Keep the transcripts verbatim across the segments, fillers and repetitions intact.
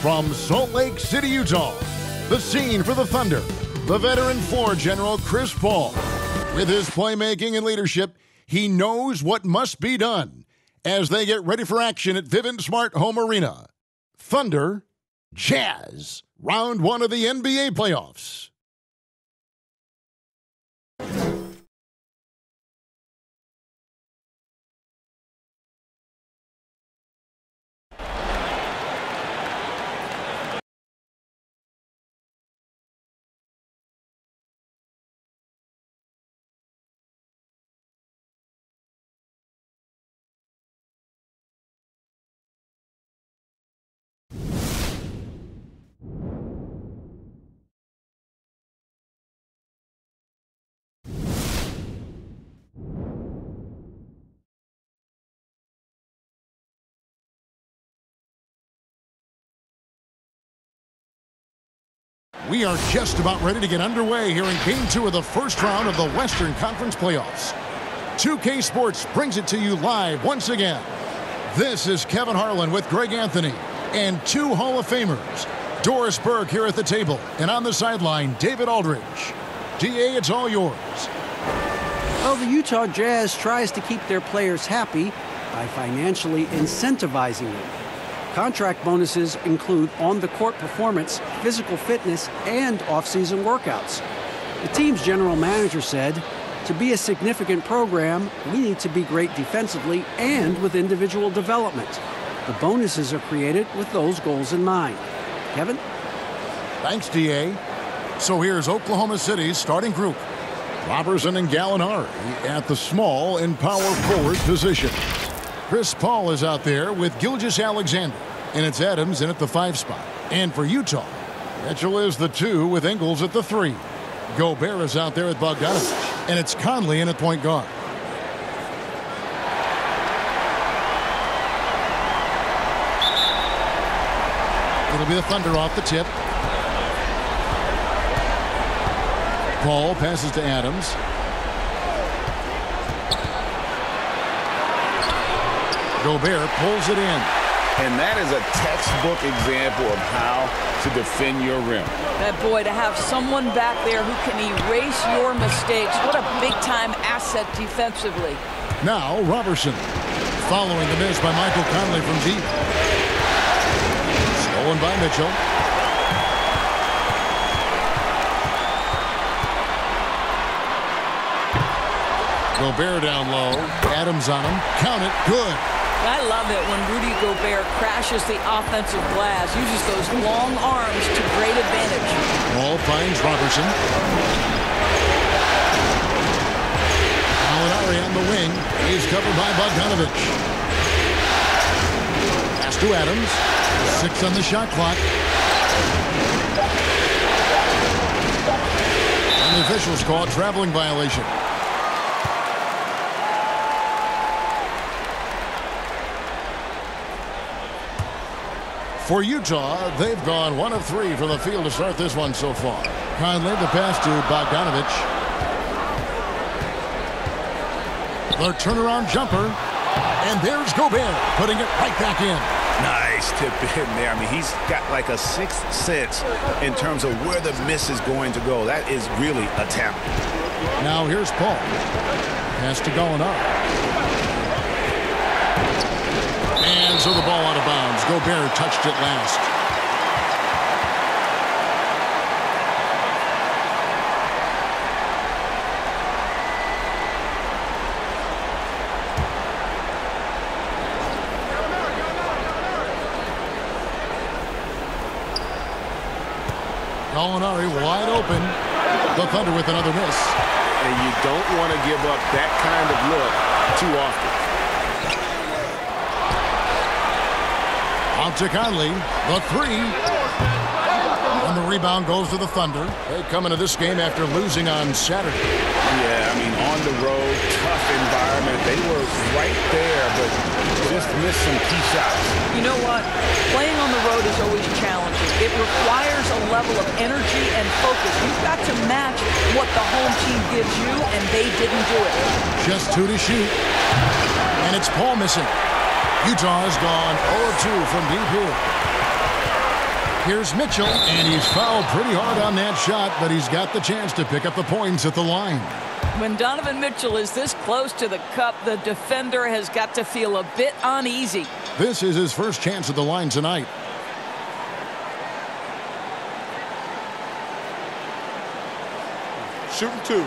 From Salt Lake City, Utah, the scene for the Thunder, the veteran floor general Chris Paul. With his playmaking and leadership, he knows what must be done as they get ready for action at Vivint Smart Home Arena. Thunder, Jazz, round one of the N B A playoffs. We are just about ready to get underway here in Game two of the first round of the Western Conference Playoffs. two K Sports brings it to you live once again. This is Kevin Harlan with Greg Anthony and two Hall of Famers. Doris Burke here at the table, and on the sideline, David Aldridge. D A, it's all yours. Well, the Utah Jazz tries to keep their players happy by financially incentivizing them. Contract bonuses include on-the-court performance, physical fitness, and off-season workouts. The team's general manager said, to be a significant program, we need to be great defensively and with individual development. The bonuses are created with those goals in mind. Kevin? Thanks, D A. So here's Oklahoma City's starting group. Robertson and Gallinari at the small and power forward position. Chris Paul is out there with Gilgeous-Alexander, and it's Adams in at the five spot. And for Utah, Mitchell is the two with Ingles at the three. Gobert is out there at Bogdanovich, and it's Conley in at point guard. It'll be the Thunder off the tip. Paul passes to Adams. Gobert pulls it in. And that is a textbook example of how to defend your rim. That boy, to have someone back there who can erase your mistakes. What a big-time asset defensively. Now Robertson, following the miss by Michael Conley from deep. Stolen by Mitchell. Gobert down low. Adams on him. Count it. Good. I love it when Rudy Gobert crashes the offensive glass, uses those long arms to great advantage. Ball finds Robertson. Gallinari on the wing. He's covered by Bogdanovich. Pass to Adams. Six on the shot clock. And the officials call a traveling violation. For Utah, they've gone one of three from the field to start this one so far. Conley, the pass to Bogdanovich. The turnaround jumper. And there's Gobert, putting it right back in. Nice tip in there. I mean, he's got like a sixth sense in terms of where the miss is going to go. That is really a talent. Now here's Paul. Pass to Gallinari. And so the ball out of bounds. Gobert touched it last. Gallinari wide open. The Thunder with another miss. And you don't want to give up that kind of look too often. Out to Conley, the three. And the rebound goes to the Thunder. They come into this game after losing on Saturday. Yeah, I mean, on the road, tough environment. They were right there, but just missed some key shots. You know what? Playing on the road is always challenging. It requires a level of energy and focus. You've got to match what the home team gives you, and they didn't do it. Just two to shoot. And it's Paul missing. Utah has gone oh of two from deep here. Here's Mitchell, and he's fouled pretty hard on that shot, but he's got the chance to pick up the points at the line. When Donovan Mitchell is this close to the cup, the defender has got to feel a bit uneasy. This is his first chance at the line tonight. Shooting two.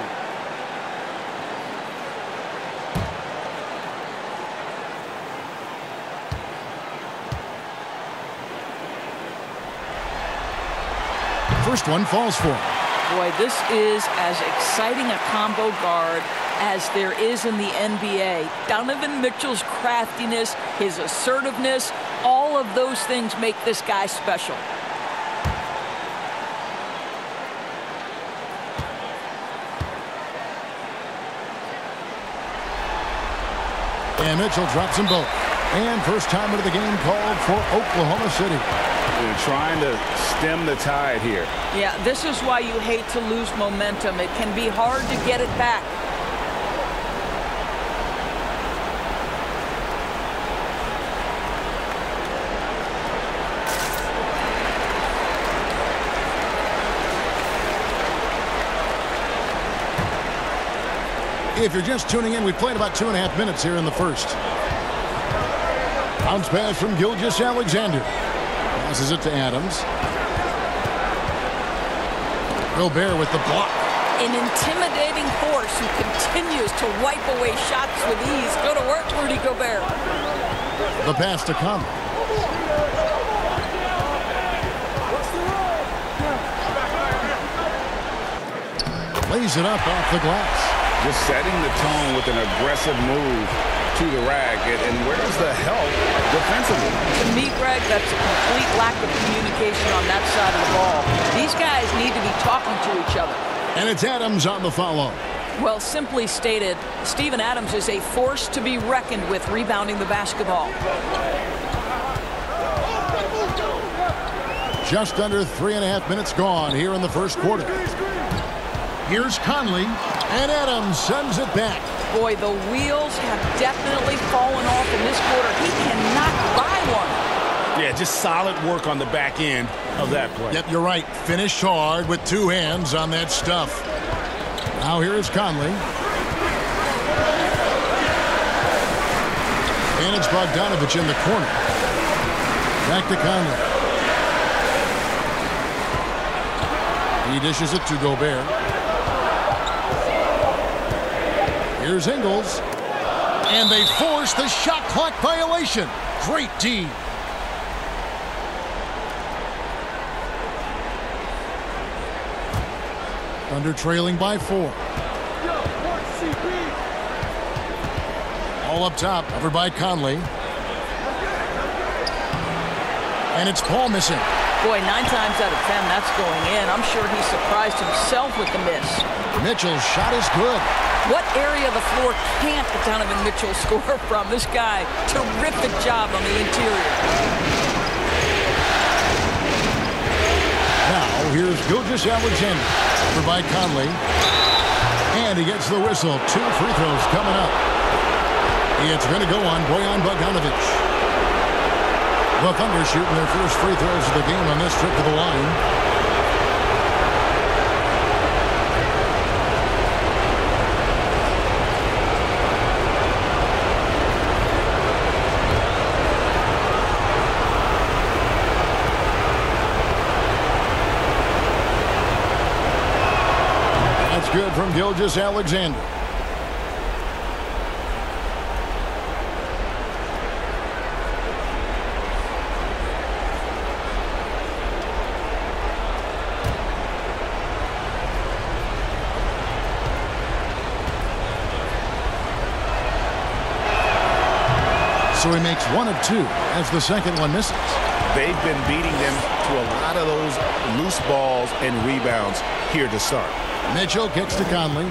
First one falls for him. Boy, this is as exciting a combo guard as there is in the N B A. Donovan Mitchell's craftiness, his assertiveness, all of those things make this guy special. And Mitchell drops them both. And first time into the game called for Oklahoma City. They're trying to stem the tide here. Yeah, this is why you hate to lose momentum. It can be hard to get it back. If you're just tuning in, we played about two and a half minutes here in the first. Bounce pass from Gilgeous-Alexander. Passes it to Adams. Gobert with the block. An intimidating force who continues to wipe away shots with ease. Go to work, Rudy Gobert. The pass to Conley. Lays it up off the glass. Just setting the tone with an aggressive move to the rack. And, and where's the help defensively? To me, Greg, that's a complete lack of communication on that side of the ball. These guys need to be talking to each other. And it's Adams on the follow. Well, simply stated, Steven Adams is a force to be reckoned with rebounding the basketball. Just under three and a half minutes gone here in the first quarter. Here's Conley, and Adams sends it back. Boy, the wheels have definitely fallen off in this quarter. He cannot buy one. Yeah, just solid work on the back end of that play. Yep, you're right. Finished hard with two hands on that stuff. Now here is Conley. And it's Bogdanovich in the corner. Back to Conley. He dishes it to Gobert. Here's Ingles. And they force the shot clock violation. Great D. Thunder trailing by four. All up top, covered by Conley. And it's Paul missing. Boy, nine times out of ten, that's going in. I'm sure he surprised himself with the miss. Mitchell's shot is good. What area of the floor can't Donovan Mitchell score from? This guy, terrific job on the interior. Now, here's Gilgeous-Alexander, over by Conley. And he gets the whistle. Two free throws coming up. It's going to go on Bojan Bogdanovich. The Thunder shooting their first free throws of the game on this trip to the line. Good from Gilgeous-Alexander. So he makes one of two as the second one misses. They've been beating them to a lot of those loose balls and rebounds here to start. Mitchell kicks to Conley.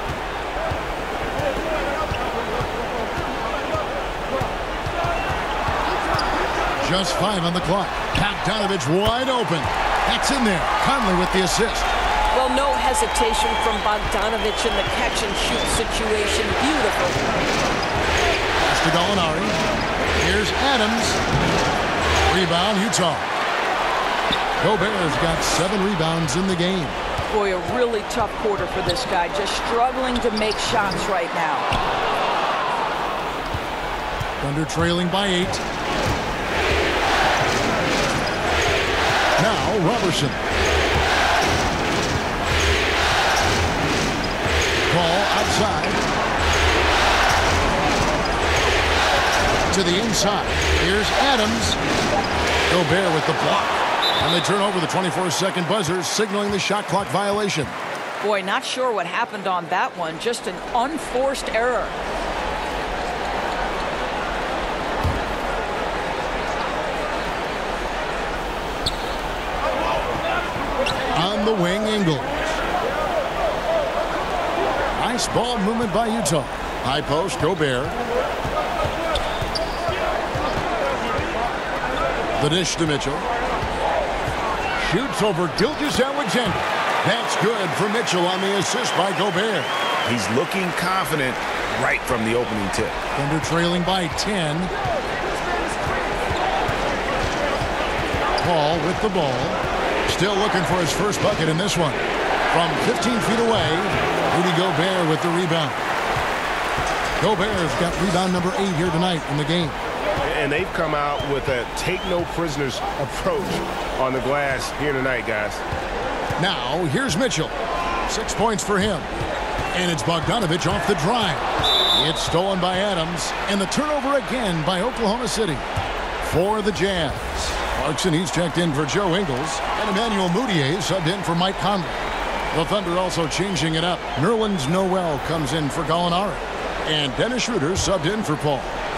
Just five on the clock. Bogdanovich wide open. That's in there. Conley with the assist. Well, no hesitation from Bogdanovich in the catch-and-shoot situation. Beautiful. Pass to Gallinari. Here's Adams. Rebound, Utah. Gobert's got seven rebounds in the game. Boy, a really tough quarter for this guy. Just struggling to make shots right now. Thunder trailing by eight. Now Robertson. Ball outside. To the inside. Here's Adams. Gobert with the block. And they turn over the twenty-four second buzzer, signaling the shot clock violation. Boy, not sure what happened on that one. Just an unforced error. On the wing, Ingles. Nice ball movement by Utah. High post, Gobert. The dish to Mitchell. Shoots over Gilgeous-Alexander. That's good for Mitchell on the assist by Gobert. He's looking confident right from the opening tip. Thunder trailing by ten. Paul with the ball. Still looking for his first bucket in this one. From fifteen feet away, Rudy Gobert with the rebound. Gobert's got rebound number eight here tonight in the game. And they've come out with a take-no-prisoners approach on the glass here tonight, guys. Now, here's Mitchell. Six points for him. And it's Bogdanovich off the drive. It's stolen by Adams. And the turnover again by Oklahoma City. For the Jazz. Clarkson, he's checked in for Joe Ingles. And Emmanuel Mudiay subbed in for Mike Conley. The Thunder also changing it up. Nerlens Noel comes in for Gallinari. And Dennis Schroeder subbed in for Paul.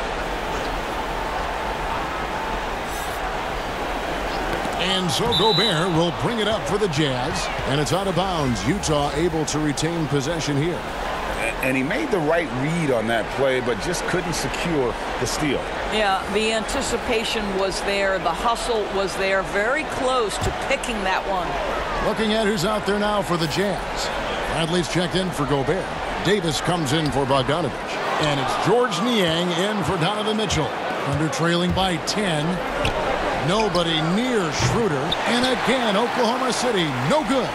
And so Gobert will bring it up for the Jazz. And it's out of bounds. Utah able to retain possession here. And he made the right read on that play, but just couldn't secure the steal. Yeah, the anticipation was there. The hustle was there. Very close to picking that one. Looking at who's out there now for the Jazz. Bradley's checked in for Gobert. Davis comes in for Bogdanovich. And it's George Niang in for Donovan Mitchell. Under trailing by ten. Nobody near Schroeder. And again, Oklahoma City, no good.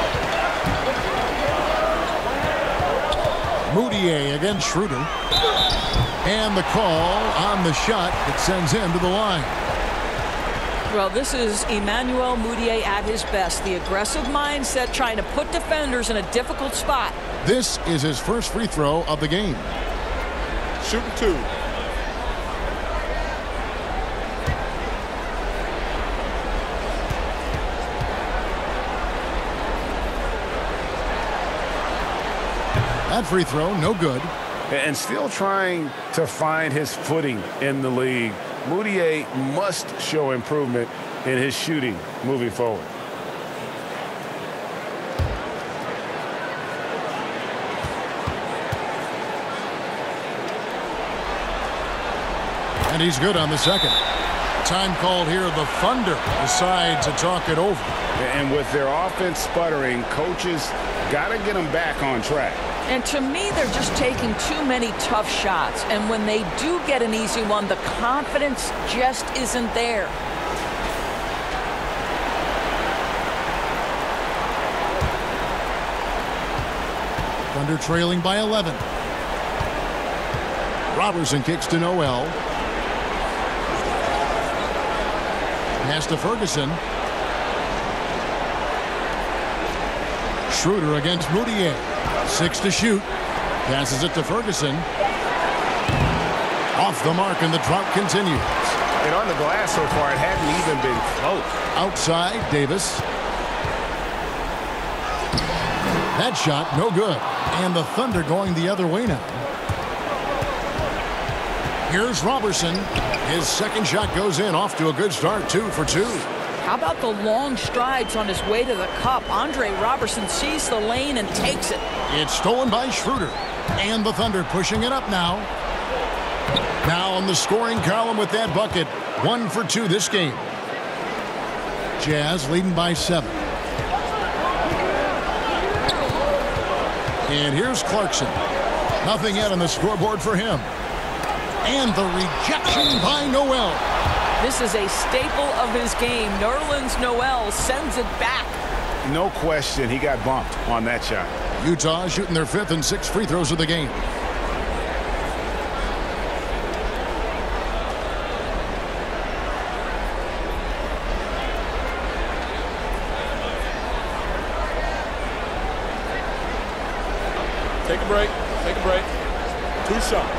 Mudiay against Schroeder. And the call on the shot that sends him to the line. Well, this is Emmanuel Mudiay at his best. The aggressive mindset, trying to put defenders in a difficult spot. This is his first free throw of the game. Shooting two. That free throw, no good. And still trying to find his footing in the league. Mudiay must show improvement in his shooting moving forward. And he's good on the second. Time called here. The Thunder decide to talk it over. And with their offense sputtering, coaches got to get them back on track. And to me, they're just taking too many tough shots. And when they do get an easy one, the confidence just isn't there. Thunder trailing by eleven. Robertson kicks to Noel. Pass to Ferguson. Schroeder against Mudiay. Six to shoot. Passes it to Ferguson. Off the mark, and the drought continues. And on the glass so far, it hadn't even been close. Outside, Davis. That shot, no good. And the Thunder going the other way now. Here's Robertson. His second shot goes in, off to a good start, two for two. How about the long strides on his way to the cup? Andre Robertson sees the lane and takes it. It's stolen by Schroeder. And the Thunder pushing it up now. Now on the scoring column with that bucket. One for two this game. Jazz leading by seven. And here's Clarkson. Nothing yet on the scoreboard for him. And the rejection by Noel. This is a staple of his game. Nerlens Noel sends it back. No question, he got bumped on that shot. Utah shooting their fifth and sixth free throws of the game. Take a break. Take a break. Two shots.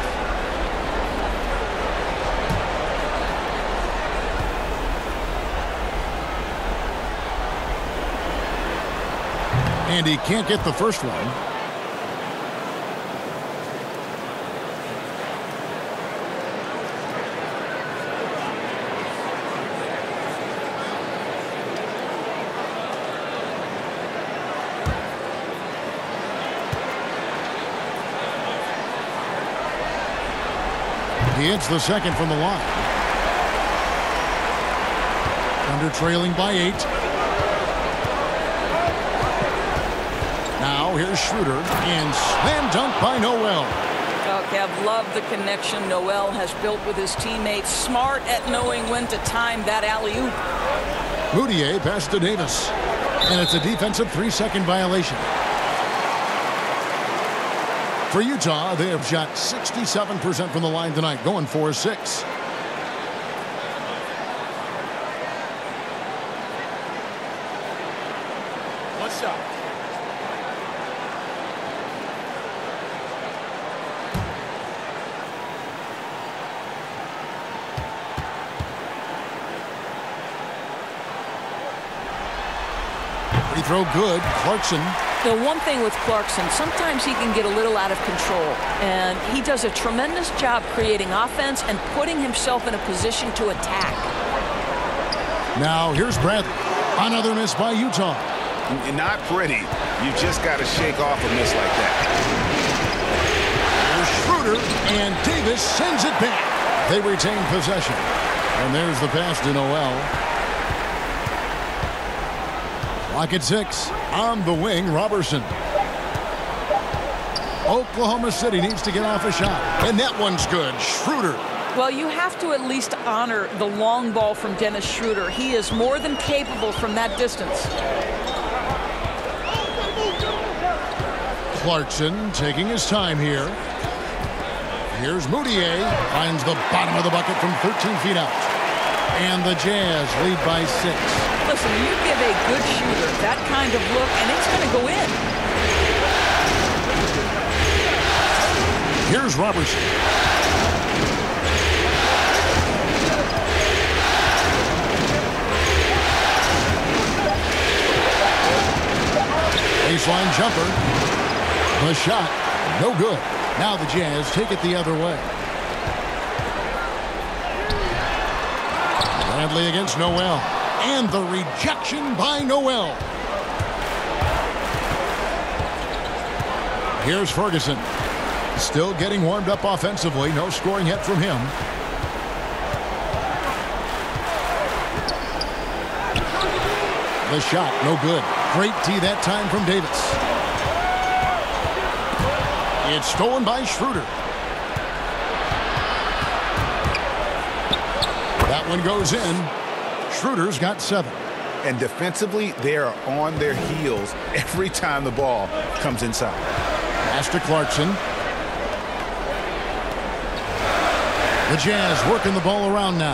And he can't get the first one. He hits the second from the line. Under trailing by eight. Now here's Schroeder and slam dunk by Noel. Oh, Kev, love the connection Noel has built with his teammates. Smart at knowing when to time that alley-oop. Moutier pass to Davis. And it's a defensive three-second violation. For Utah, they have shot sixty-seven percent from the line tonight, going four six. One shot. Free throw good. Clarkson. The one thing with Clarkson, sometimes he can get a little out of control, and he does a tremendous job creating offense and putting himself in a position to attack. Now here's Bradley. Another miss by Utah. Not pretty. You just got to shake off a miss like that. There's Schroeder, and Davis sends it back. They retain possession. And there's the pass to Noel. Clock at six. On the wing, Robertson. Oklahoma City needs to get off a shot. And that one's good. Schroeder. Well, you have to at least honor the long ball from Dennis Schroeder. He is more than capable from that distance. Clarkson taking his time here. Here's Moutier. Finds the bottom of the bucket from thirteen feet out. And the Jazz lead by six. Listen, you give a good shooter that kind of look, and it's going to go in. Here's Robertson. Baseline jumper. The shot, no good. Now the Jazz take it the other way. Bradley against Noel. And the rejection by Noel. Here's Ferguson. Still getting warmed up offensively. No scoring yet from him. The shot, no good. Great tee that time from Davis. It's stolen by Schroeder. That one goes in. Schroeder's got seven. And defensively, they are on their heels every time the ball comes inside. Pass to Clarkson. The Jazz working the ball around now.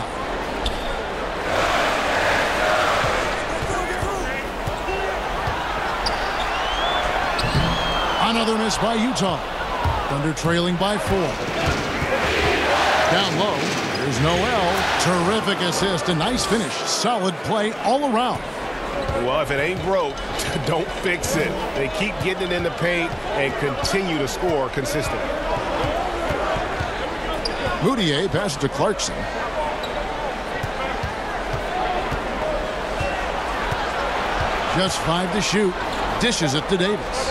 Another miss by Utah. Thunder trailing by four. Down low. Here's Noel. Terrific assist. A nice finish. Solid play all around. Well, if it ain't broke, don't fix it. They keep getting it in the paint and continue to score consistently. Moutier passes to Clarkson. Just five to shoot. Dishes it to Davis.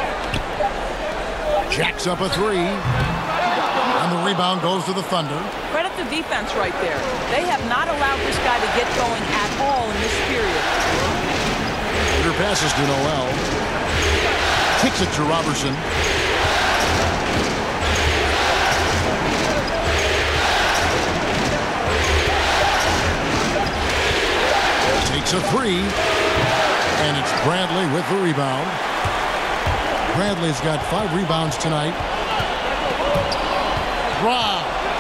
Jacks up a three. And the rebound goes to the Thunder. Credit the defense right there. They have not allowed this guy to get going at all in this period. Peter passes to Noel. Kicks it to Robertson. Makes a three. And it's Bradley with the rebound. Bradley's got five rebounds tonight. Wow.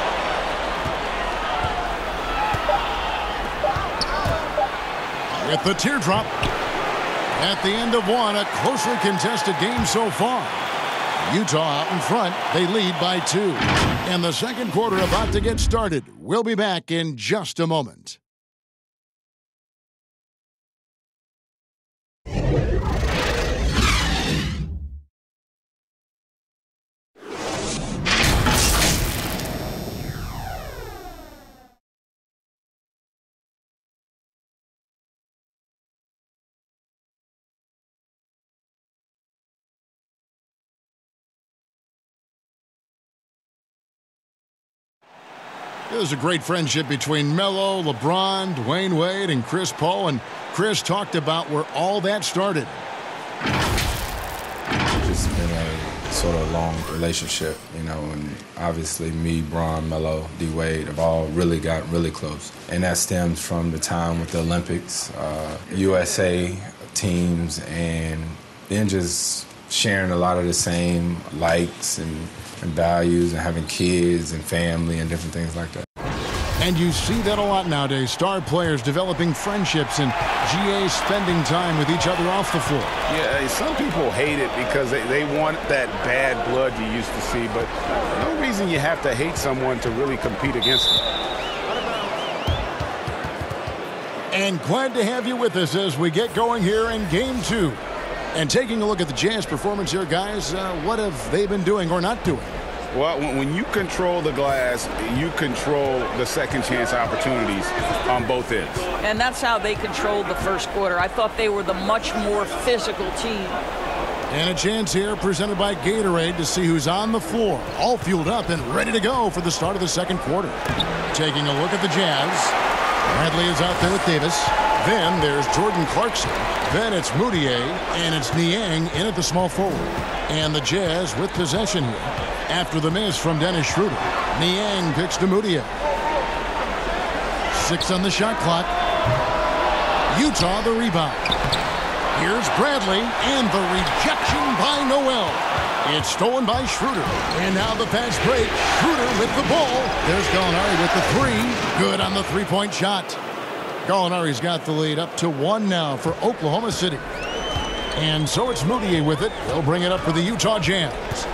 With the teardrop. At the end of one, a closely contested game so far. Utah out in front. They lead by two. And the second quarter about to get started. We'll be back in just a moment. There's a great friendship between Melo, LeBron, Dwayne Wade, and Chris Paul. And Chris talked about where all that started. It's been a sort of long relationship, you know, and obviously me, Bron, Melo, D. Wade have all really got really close. And that stems from the time with the Olympics, uh, U S A teams, and then just sharing a lot of the same likes and, and values and having kids and family and different things like that. And you see that a lot nowadays. Star players developing friendships and G A spending time with each other off the floor. Yeah, some people hate it because they, they want that bad blood you used to see, but no reason you have to hate someone to really compete against them. And glad to have you with us as we get going here in game two. And taking a look at the Jazz performance here, guys, uh, what have they been doing or not doing? Well, when you control the glass, you control the second chance opportunities on both ends. And that's how they controlled the first quarter. I thought they were the much more physical team. And a chance here presented by Gatorade to see who's on the floor, all fueled up and ready to go for the start of the second quarter. Taking a look at the Jazz. Bradley is out there with Davis. Then there's Jordan Clarkson. Then it's Moutier, and it's Niang in at the small forward. And the Jazz with possession here. After the miss from Dennis Schroeder, Niang picks to Moutier. Six on the shot clock. Utah the rebound. Here's Bradley, and the rejection by Noel. It's stolen by Schroeder. And now the pass break. Schroeder with the ball. There's Gallinari with the three. Good on the three-point shot. Gallinari's got the lead up to one now for Oklahoma City. And so it's Moutier with it. They'll bring it up for the Utah Jazz.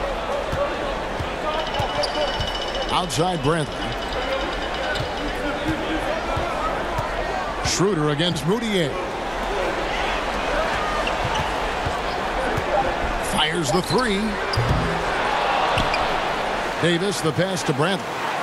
Outside Bradley. Schroeder against Moutier. Fires the three. Davis, the pass to Bradley.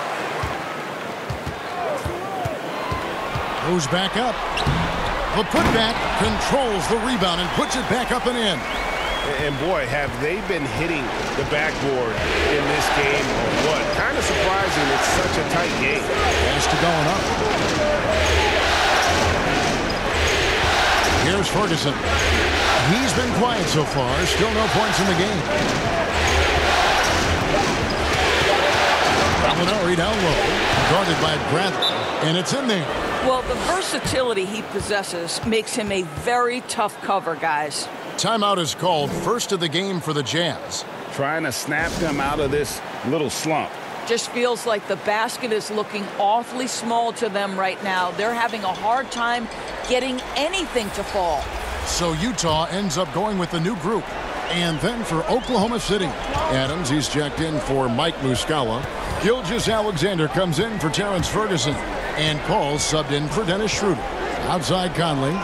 Goes back up. The putback controls the rebound and puts it back up and in. And boy, have they been hitting the backboard in this game or what? Kind of surprising it's such a tight game. Pass to going up. Here's Ferguson. He's been quiet so far. Still no points in the game. Gallinari down low. Guarded by Bradley. And it's in there. Well, the versatility he possesses makes him a very tough cover, guys. Timeout is called, first of the game for the Jazz. Trying to snap them out of this little slump. Just feels like the basket is looking awfully small to them right now. They're having a hard time getting anything to fall. So Utah ends up going with the new group. And then for Oklahoma City, Adams, he's checked in for Mike Muscala. Gilgeous-Alexander comes in for Terrence Ferguson. And Paul subbed in for Dennis Schroeder. Outside Conley.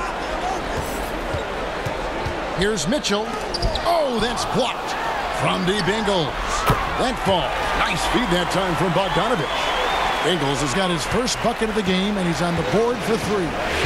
Here's Mitchell. Oh, that's blocked from Deep Ingles. That fall. Nice feed that time from Bogdanovich. Ingles has got his first bucket of the game, and he's on the board for three.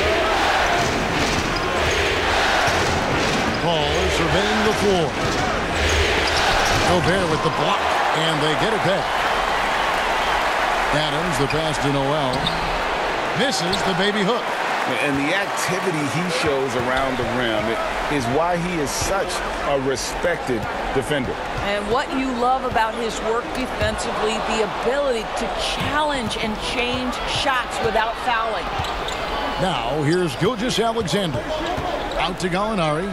Paul is surveying the floor. Gobert with the block, and they get it back. Adams, the pass to Noel. Misses the baby hook. And the activity he shows around the rim is why he is such a respected defender. And what you love about his work defensively, the ability to challenge and change shots without fouling. Now, here's Gilgeous-Alexander. Out to Gallinari.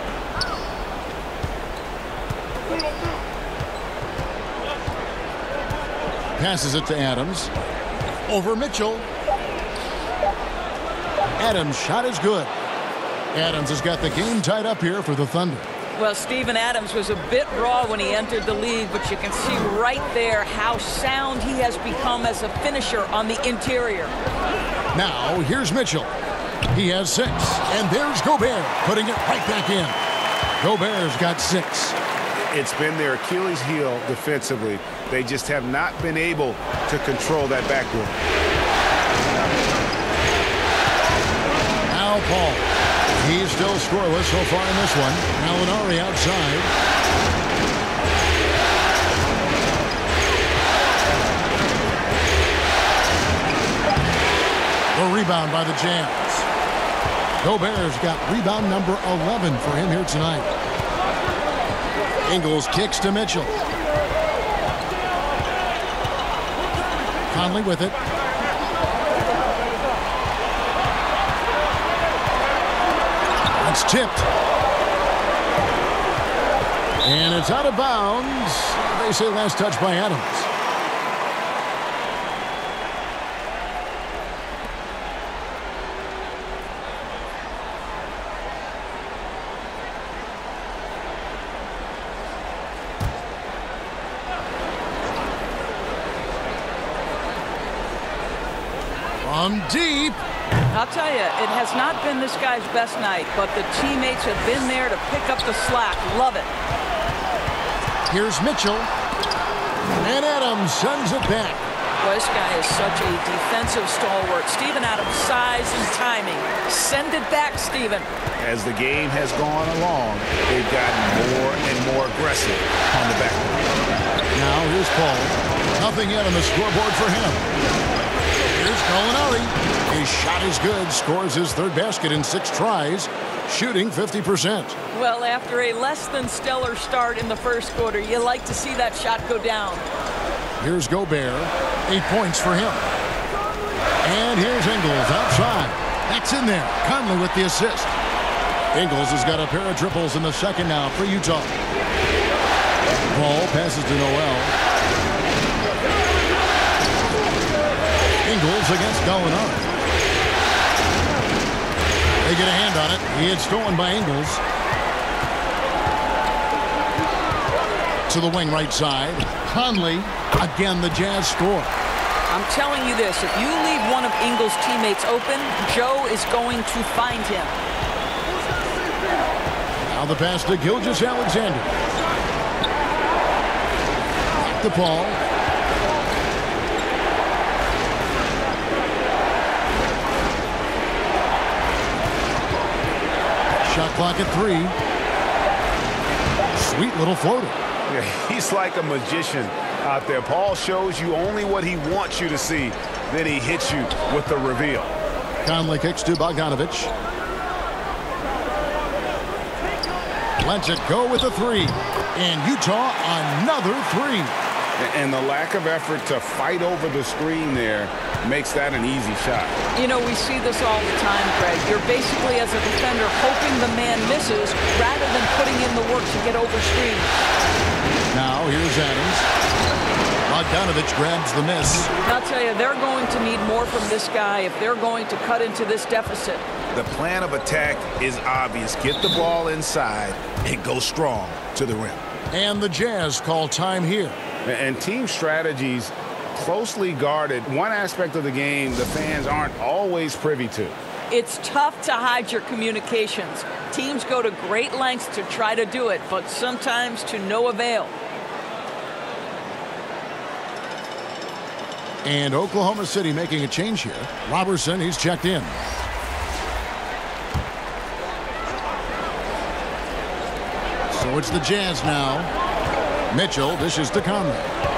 Passes it to Adams. Over Mitchell. Adams' shot is good. Adams has got the game tied up here for the Thunder. Well, Steven Adams was a bit raw when he entered the league, but you can see right there how sound he has become as a finisher on the interior. Now, here's Mitchell. He has six. And there's Gobert putting it right back in. Gobert's got six. It's been their Achilles heel defensively. They just have not been able to control that backcourt. Now Paul. He's still scoreless so far in this one. Gallinari outside. The rebound by the Jazz. Gobert's got rebound number eleven for him here tonight. Ingles kicks to Mitchell. Conley with it. It's tipped. And it's out of bounds. They say last touch by Adams. From deep. I'll tell you, it has not been this guy's best night, but the teammates have been there to pick up the slack. Love it. Here's Mitchell. And Adams sends it back. Well, this guy is such a defensive stalwart. Steven Adams' size and timing. Send it back, Steven. As the game has gone along, they've gotten more and more aggressive on the backcourt. Now here's Paul. Nothing yet on the scoreboard for him. Here's Gallinari. His shot is good. Scores his third basket in six tries. Shooting fifty percent. Well, after a less than stellar start in the first quarter, you like to see that shot go down. Here's Gobert. Eight points for him. And here's Ingles outside. That's in there. Conley with the assist. Ingles has got a pair of triples in the second now for Utah. Ball passes to Noel. Ingles against Gallinari. They get a hand on it. He had stolen by Ingles. To the wing right side. Conley. Again, the Jazz score. I'm telling you this. If you leave one of Ingles' teammates open, Joe is going to find him. Now the pass to Gilgeous-Alexander. Back to Paul. Shot clock at three. Sweet little floater. Yeah, he's like a magician out there. Paul shows you only what he wants you to see. Then he hits you with the reveal. Conley kicks to Bogdanovich. Lets it go with a three. And Utah another three. And the lack of effort to fight over the screen there makes that an easy shot. You know, we see this all the time, Greg. You're basically, as a defender, hoping the man misses rather than putting in the work to get over screen. Now, here's Adams. Bogdanovich grabs the miss. I'll tell you, they're going to need more from this guy if they're going to cut into this deficit. The plan of attack is obvious. Get the ball inside and go strong to the rim. And the Jazz call time here. And team strategies closely guarded. One aspect of the game the fans aren't always privy to. It's tough to hide your communications. Teams go to great lengths to try to do it, but sometimes to no avail. And Oklahoma City making a change here. Robertson, he's checked in. So it's the Jazz now. Mitchell dishes to Conley.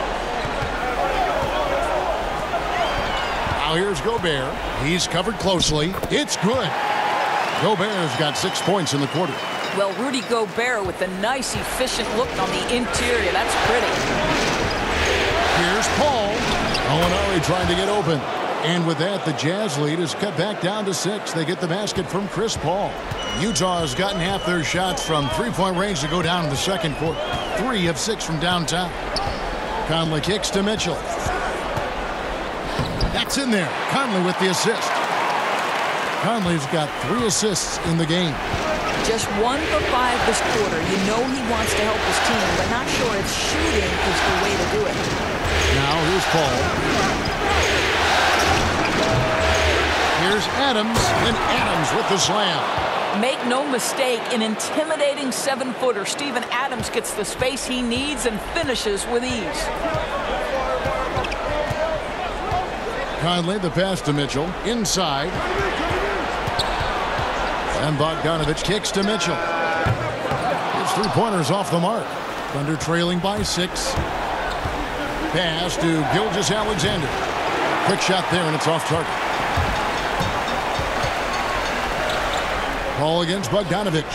Now here's Gobert. He's covered closely. It's good. Gobert's got six points in the quarter. Well, Rudy Gobert with a nice, efficient look on the interior. That's pretty. Here's Paul. Gallinari trying to get open. And with that, the Jazz lead is cut back down to six. They get the basket from Chris Paul. Utah has gotten half their shots from three-point range to go down in the second quarter. Three of six from downtown. Conley kicks to Mitchell. That's in there. Conley with the assist. Conley's got three assists in the game. Just one for five this quarter. You know he wants to help his team, but not sure if shooting is the way to do it. Now here's Paul. Here's Adams, and Adams with the slam. Make no mistake, an intimidating seven-footer. Steven Adams gets the space he needs and finishes with ease. Conley, the pass to Mitchell. Inside. And Bogdanovich kicks to Mitchell. His three-pointers off the mark. Thunder trailing by six. Pass to Gilgeous-Alexander. Quick shot there, and it's off target. Ball against Bogdanovich.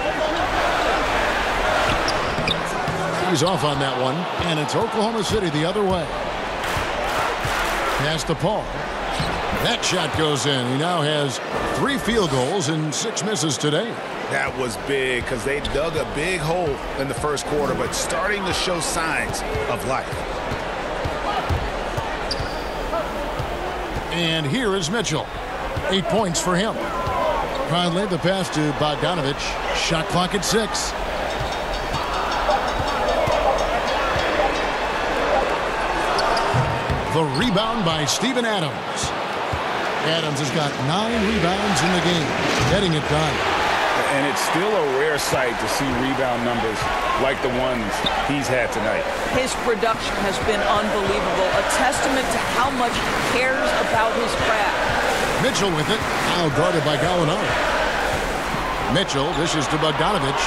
He's off on that one, and it's Oklahoma City the other way. Pass to Paul. That shot goes in. He now has three field goals and six misses today. That was big because they dug a big hole in the first quarter, but starting to show signs of life. And here is Mitchell. Eight points for him. Conley, the pass to Bogdanovich. Shot clock at six. The rebound by Steven Adams. Adams has got nine rebounds in the game, getting it done. And it's still a rare sight to see rebound numbers like the ones he's had tonight. His production has been unbelievable, a testament to how much he cares about his craft. Mitchell with it, now guarded by Gallinari. Mitchell dishes to Bogdanovich.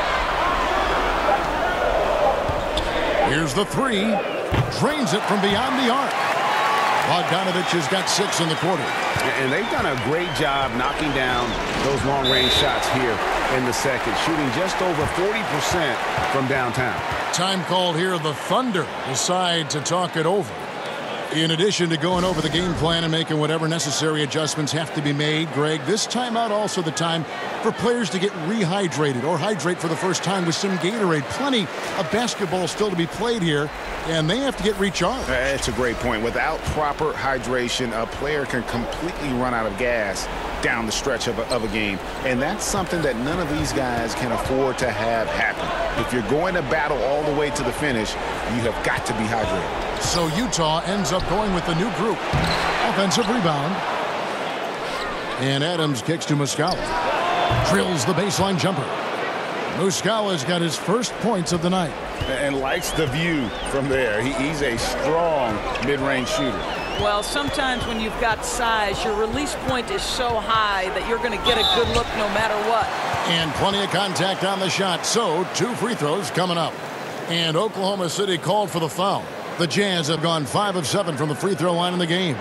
Here's the three. Drains it from beyond the arc. Bogdanovich has got six in the quarter. And they've done a great job knocking down those long-range shots here in the second, shooting just over forty percent from downtown. Time called here. The Thunder decide to talk it over. In addition to going over the game plan and making whatever necessary adjustments have to be made, Greg, this timeout also the time for players to get rehydrated or hydrate for the first time with some Gatorade. Plenty of basketball still to be played here, and they have to get recharged. That's a great point. Without proper hydration, a player can completely run out of gas down the stretch of a, of a game, and that's something that none of these guys can afford to have happen. If you're going to battle all the way to the finish, you have got to be hydrated. So Utah ends up going with the new group. Offensive rebound. And Adams kicks to Muscala. Drills the baseline jumper. Muscala's got his first points of the night. And likes the view from there. He, he's a strong mid-range shooter. Well, sometimes when you've got size, your release point is so high that you're going to get a good look no matter what. And plenty of contact on the shot. So two free throws coming up. And Oklahoma City called for the foul. The Jazz have gone five of seven from the free throw line in the game.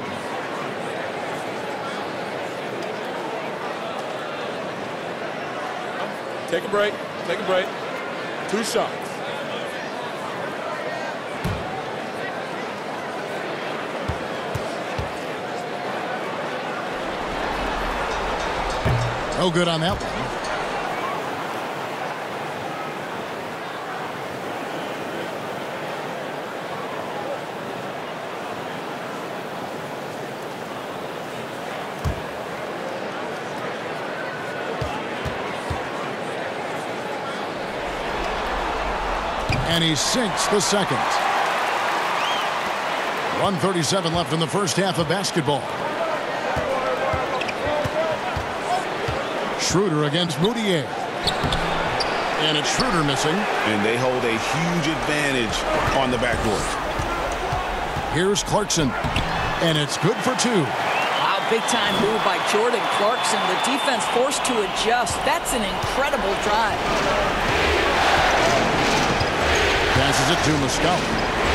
Take a break. Take a break. Two shots. No good on that one. And he sinks the second. one thirty-seven left in the first half of basketball. Schroeder against Moutier. And it's Schroeder missing. And they hold a huge advantage on the backboard. Here's Clarkson. And it's good for two. Wow, big-time move by Jordan Clarkson. The defense forced to adjust. That's an incredible drive. Passes it to Muscala.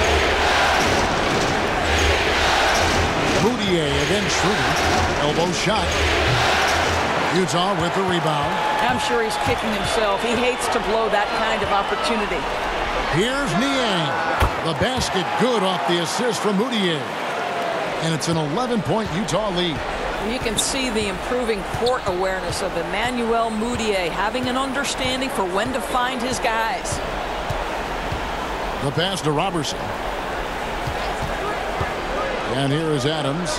Moutier against Schroeder. Elbow shot. Utah with the rebound. I'm sure he's kicking himself. He hates to blow that kind of opportunity. Here's Niang. The basket good off the assist from Moutier. and it's an eleven point Utah lead. You can see the improving court awareness of Emmanuel Mudiay, having an understanding for when to find his guys. The pass to Robertson. And here is Adams.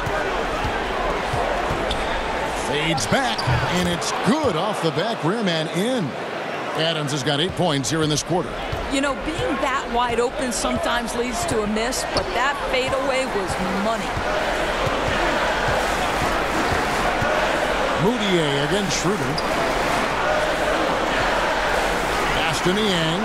Fades back, and it's good off the back rim and in. Adams has got eight points here in this quarter. You know, being that wide open sometimes leads to a miss, but that fadeaway was money. Mudiay against Schroeder. Pass to Niang.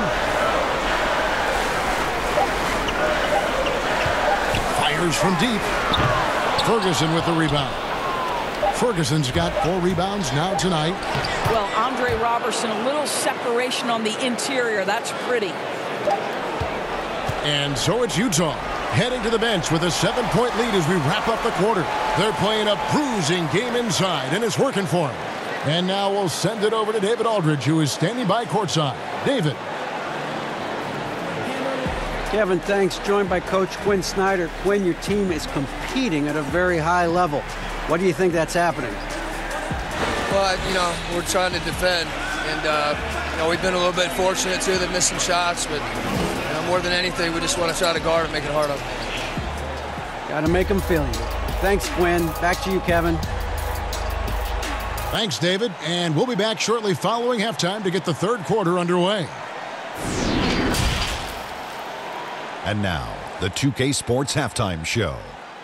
Fires from deep. Ferguson with the rebound. Ferguson's got four rebounds now tonight. Well, Andre Robertson, a little separation on the interior. That's pretty. And so it's Utah heading to the bench with a seven-point lead as we wrap up the quarter. They're playing a bruising game inside, and it's working for them. And now we'll send it over to David Aldridge, who is standing by courtside. David. Kevin, thanks. Joined by Coach Quinn Snyder. Quinn, your team is competing at a very high level. What do you think that's happening? Well, you know, we're trying to defend, and uh, you know, we've been a little bit fortunate too. They missed some shots, but you know, more than anything, we just want to try to guard and make it hard on them. Got to make them feel you. Thanks, Quinn. Back to you, Kevin. Thanks, David. And we'll be back shortly following halftime to get the third quarter underway. And now, the two K Sports Halftime Show.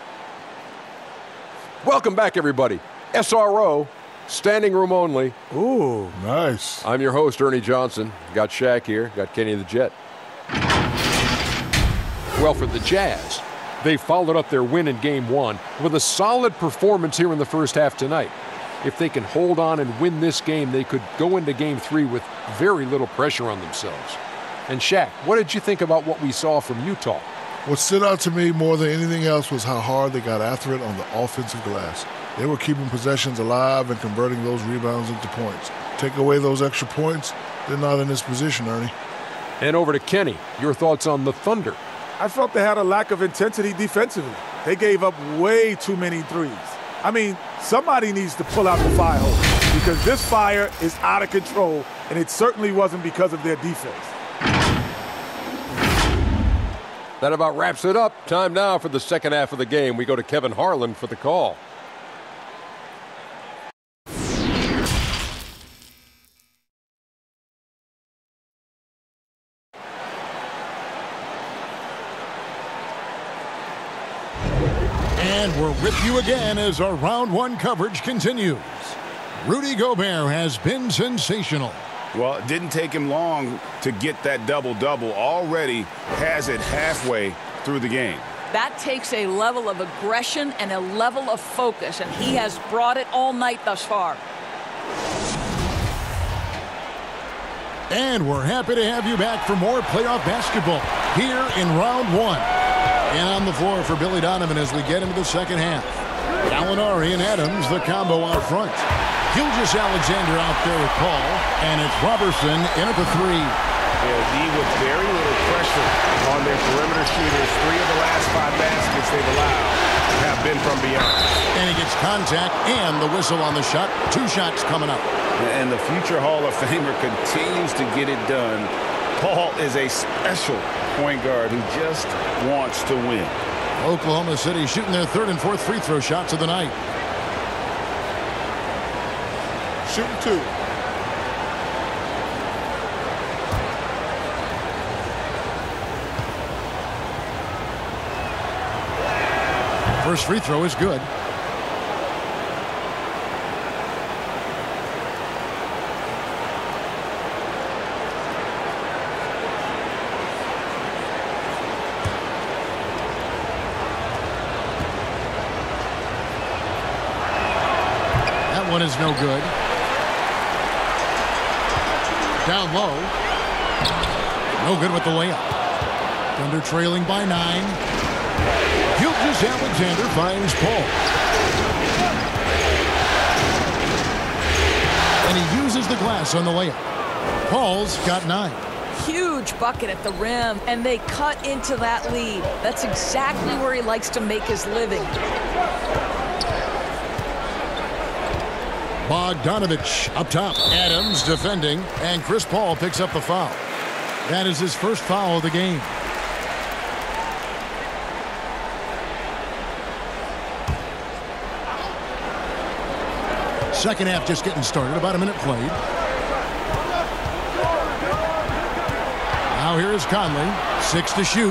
Welcome back, everybody. S R O, standing room only. Ooh, nice. I'm your host, Ernie Johnson. Got Shaq here, got Kenny the Jet. Well, for the Jazz, they followed up their win in game one with a solid performance here in the first half tonight. If they can hold on and win this game, they could go into game three with very little pressure on themselves. And Shaq, what did you think about what we saw from Utah? What stood out to me more than anything else was how hard they got after it on the offensive glass. They were keeping possessions alive and converting those rebounds into points. Take away those extra points, they're not in this position, Ernie. And over to Kenny, your thoughts on the Thunder. I felt they had a lack of intensity defensively. They gave up way too many threes. I mean, somebody needs to pull out the fire hose because this fire is out of control, and it certainly wasn't because of their defense. That about wraps it up. Time now for the second half of the game. We go to Kevin Harlan for the call. And we're with you again as our round one coverage continues. Rudy Gobert has been sensational. Well, it didn't take him long to get that double-double. Already has it halfway through the game. That takes a level of aggression and a level of focus, and he has brought it all night thus far. And we're happy to have you back for more playoff basketball here in round one. And on the floor for Billy Donovan as we get into the second half. Gallinari and Adams, the combo out front. Gilgeous-Alexander out there with Paul, and it's Robertson in at the three. Yeah, D with very little pressure on their perimeter shooters. Three of the last five baskets they've allowed have been from beyond. And he gets contact and the whistle on the shot. Two shots coming up. And the future Hall of Famer continues to get it done. Paul is a special point guard who just wants to win. Oklahoma City shooting their third and fourth free throw shots of the night. Shooting two. First free throw is good. That one is no good. Down low. No good with the layup. Thunder trailing by nine. Gilgeous-Alexander finds Paul. And he uses the glass on the layup. Paul's got nine. Huge bucket at the rim, and they cut into that lead. That's exactly where he likes to make his living. Bogdanovich up top. Adams defending, and Chris Paul picks up the foul. That is his first foul of the game. Second half just getting started. About a minute played. Now here is Conley. Six to shoot.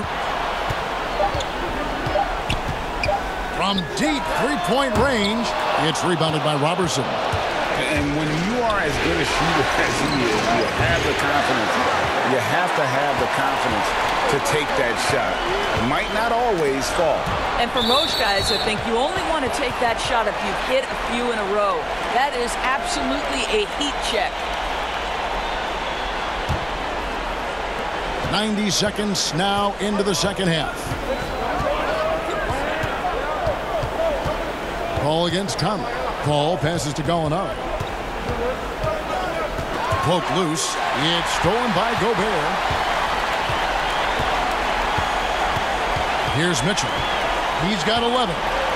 From deep three-point range. It's rebounded by Robertson. And when you are as good a shooter as he is, you have the confidence. You have to have the confidence to take that shot. It might not always fall. And for most guys, I think you only want to take that shot if you've hit a few in a row. That is absolutely a heat check. ninety seconds now into the second half. Paul against Conley. Paul passes to Gallinari. Poke loose. It's stolen by Gobert. Here's Mitchell. He's got eleven.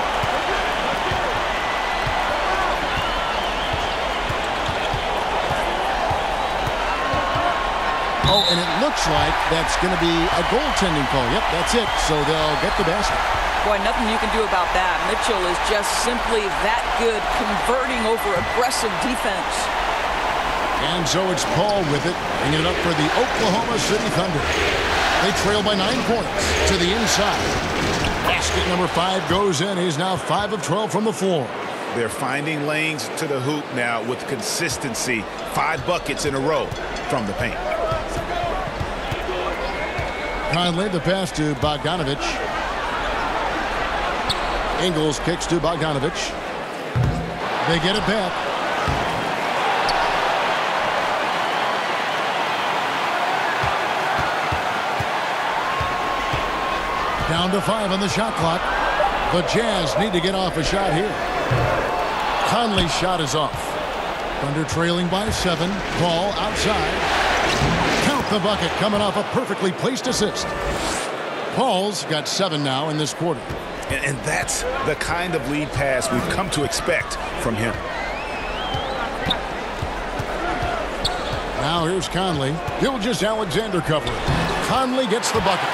Oh, and it looks like that's going to be a goaltending call. Yep, that's it. So they'll get the basket. Boy, nothing you can do about that. Mitchell is just simply that good, converting over aggressive defense. And so it's Paul with it, bringing it up for the Oklahoma City Thunder. They trail by nine points to the inside. Basket number five goes in. He's now five of twelve from the floor. They're finding lanes to the hoop now with consistency. Five buckets in a row from the paint. Conley, the pass to Bogdanovich. Ingles kicks to Bogdanovich. They get it back. Down to five on the shot clock. The Jazz need to get off a shot here. Conley's shot is off. Thunder trailing by seven. Ball outside. Count the bucket coming off a perfectly placed assist. Paul's got seven now in this quarter. And, and that's the kind of lead pass we've come to expect from him. Now here's Conley. Gilgeous-Alexander covering. Conley gets the bucket.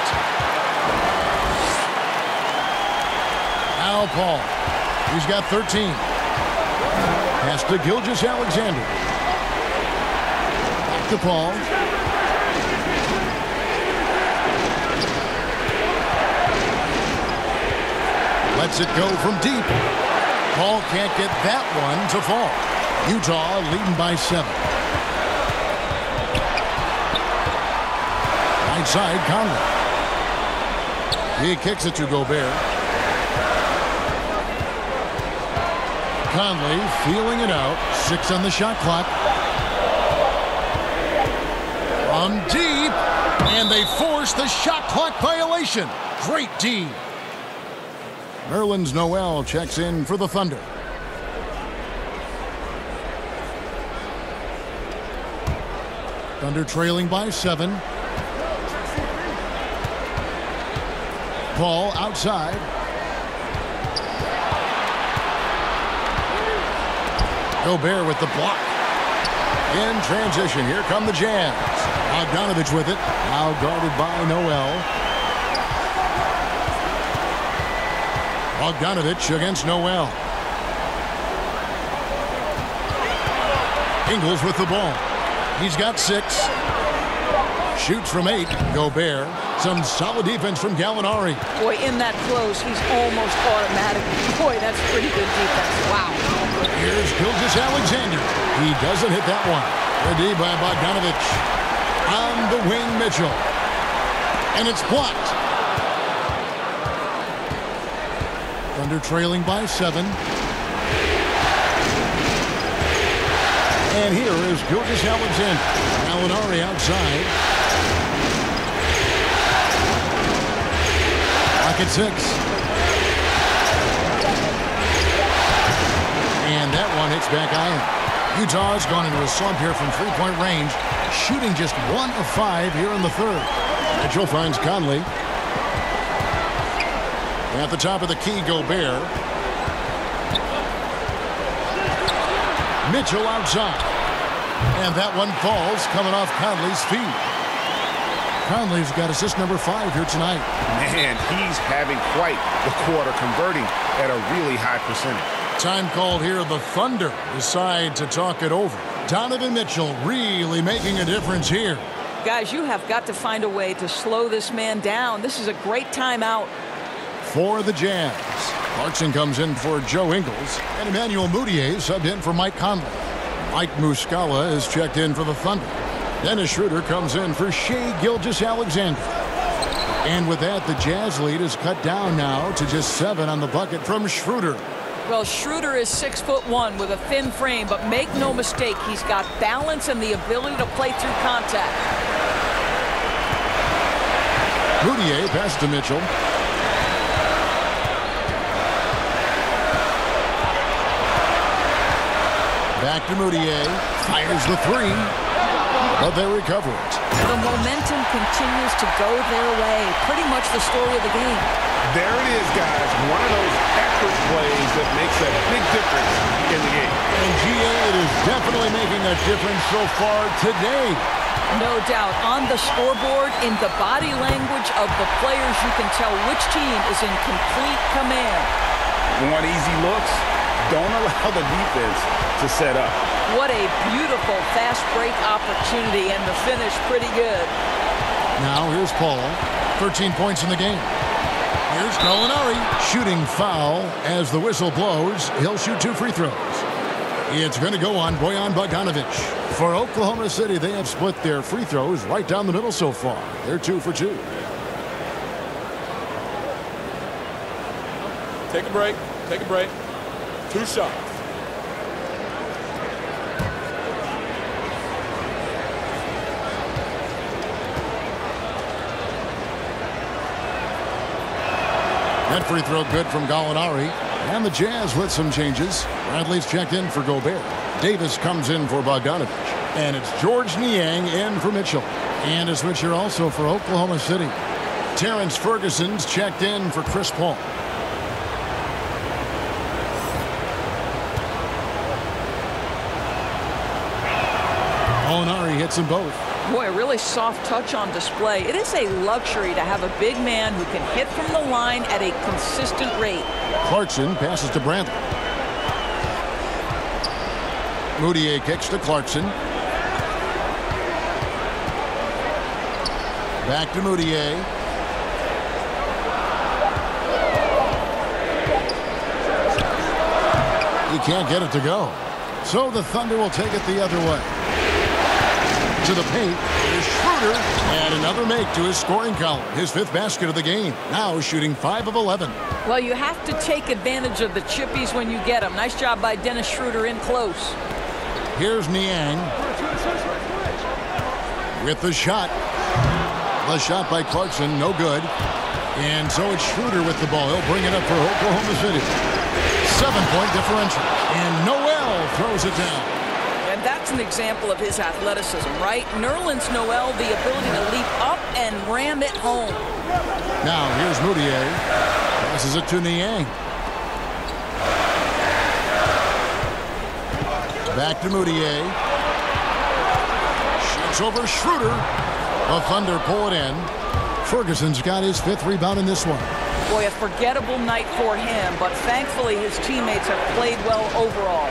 Now Paul. He's got thirteen. Pass to Gilgeous-Alexander. Back to Paul. Lets it go from deep. Paul can't get that one to fall. Utah leading by seven. Right side, Conley. He kicks it to Gobert. Conley feeling it out. Six on the shot clock. From deep. And they force the shot clock violation. Great D. Nerlens Noel checks in for the Thunder. Thunder trailing by seven. Paul outside. Gobert with the block. In transition, here come the Jazz. Bogdanovich with it. Now guarded by Noel. Bogdanovich against Noel. Ingles with the ball. He's got six. Shoots from eight. Gobert. Some solid defense from Gallinari. Boy, in that close, he's almost automatic. Boy, that's pretty good defense. Wow. Here's Gilgeous-Alexander. He doesn't hit that one. The D by Bogdanovich. On the wing, Mitchell. And it's blocked. Thunder trailing by seven. And here is Gilgeous-Alexander. Gallinari outside. Pocket six. And that one hits back iron. Utah's gone into a slump here from three-point range, shooting just one of five here in the third. Mitchell finds Conley. At the top of the key, Gobert. Mitchell outside. And that one falls coming off Conley's feet. Conley's got assist number five here tonight. Man, he's having quite the quarter, converting at a really high percentage. Time called here. The Thunder decide to talk it over. Donovan Mitchell really making a difference here. Guys, you have got to find a way to slow this man down. This is a great timeout. For the Jazz, Clarkson comes in for Joe Ingles, and Emmanuel Mudiay subbed in for Mike Conley. Mike Muscala is checked in for the Thunder. Dennis Schroeder comes in for Shai Gilgeous-Alexander. And with that, the Jazz lead is cut down now to just seven on the bucket from Schroeder. Well, Schroeder is six foot one with a thin frame, but make no mistake, he's got balance and the ability to play through contact. Mudiay pass to Mitchell. Back to Mudiay. Fires the three. But they recover it. The momentum continues to go their way. Pretty much the story of the game. There it is, guys. One of those effort plays that makes a big difference in the game. And G A, it is definitely making a difference so far today. No doubt. On the scoreboard, in the body language of the players, you can tell which team is in complete command. Want easy looks? Don't allow the defense to set up. What a beautiful fast break opportunity, and the finish pretty good. Now here's Paul. thirteen points in the game. Here's Gallinari. Shooting foul as the whistle blows. He'll shoot two free throws. It's going to go on Bojan Bogdanovic. For Oklahoma City, they have split their free throws right down the middle so far. They're two for two. Take a break. Take a break. Two shots. That free throw good from Gallinari. And the Jazz with some changes. Bradley's checked in for Gobert. Davis comes in for Bogdanovic. And it's George Niang in for Mitchell. And a switcher also for Oklahoma City. Terrence Ferguson's checked in for Chris Paul. Gallinari hits them both. Boy, a really soft touch on display. It is a luxury to have a big man who can hit from the line at a consistent rate. Clarkson passes to Brantley. Mudiay kicks to Clarkson. Back to Mudiay. He can't get it to go. So the Thunder will take it the other way. To the paint is Schroeder, and another make to his scoring column. His fifth basket of the game. Now shooting five of eleven. Well, you have to take advantage of the chippies when you get them. Nice job by Dennis Schroeder in close. Here's Niang with the shot. The shot by Clarkson, no good. And so it's Schroeder with the ball. He'll bring it up for Oklahoma City. Seven-point differential. And Noel throws it down. And that's an example of his athleticism, right? Nerlens Noel, the ability to leap up and ram it home. Now, here's Mudiay. Passes it to Niang. Back to Mudiay. Shoots over Schroeder. The Thunder pull it in. Ferguson's got his fifth rebound in this one. Boy, a forgettable night for him, but thankfully his teammates have played well overall.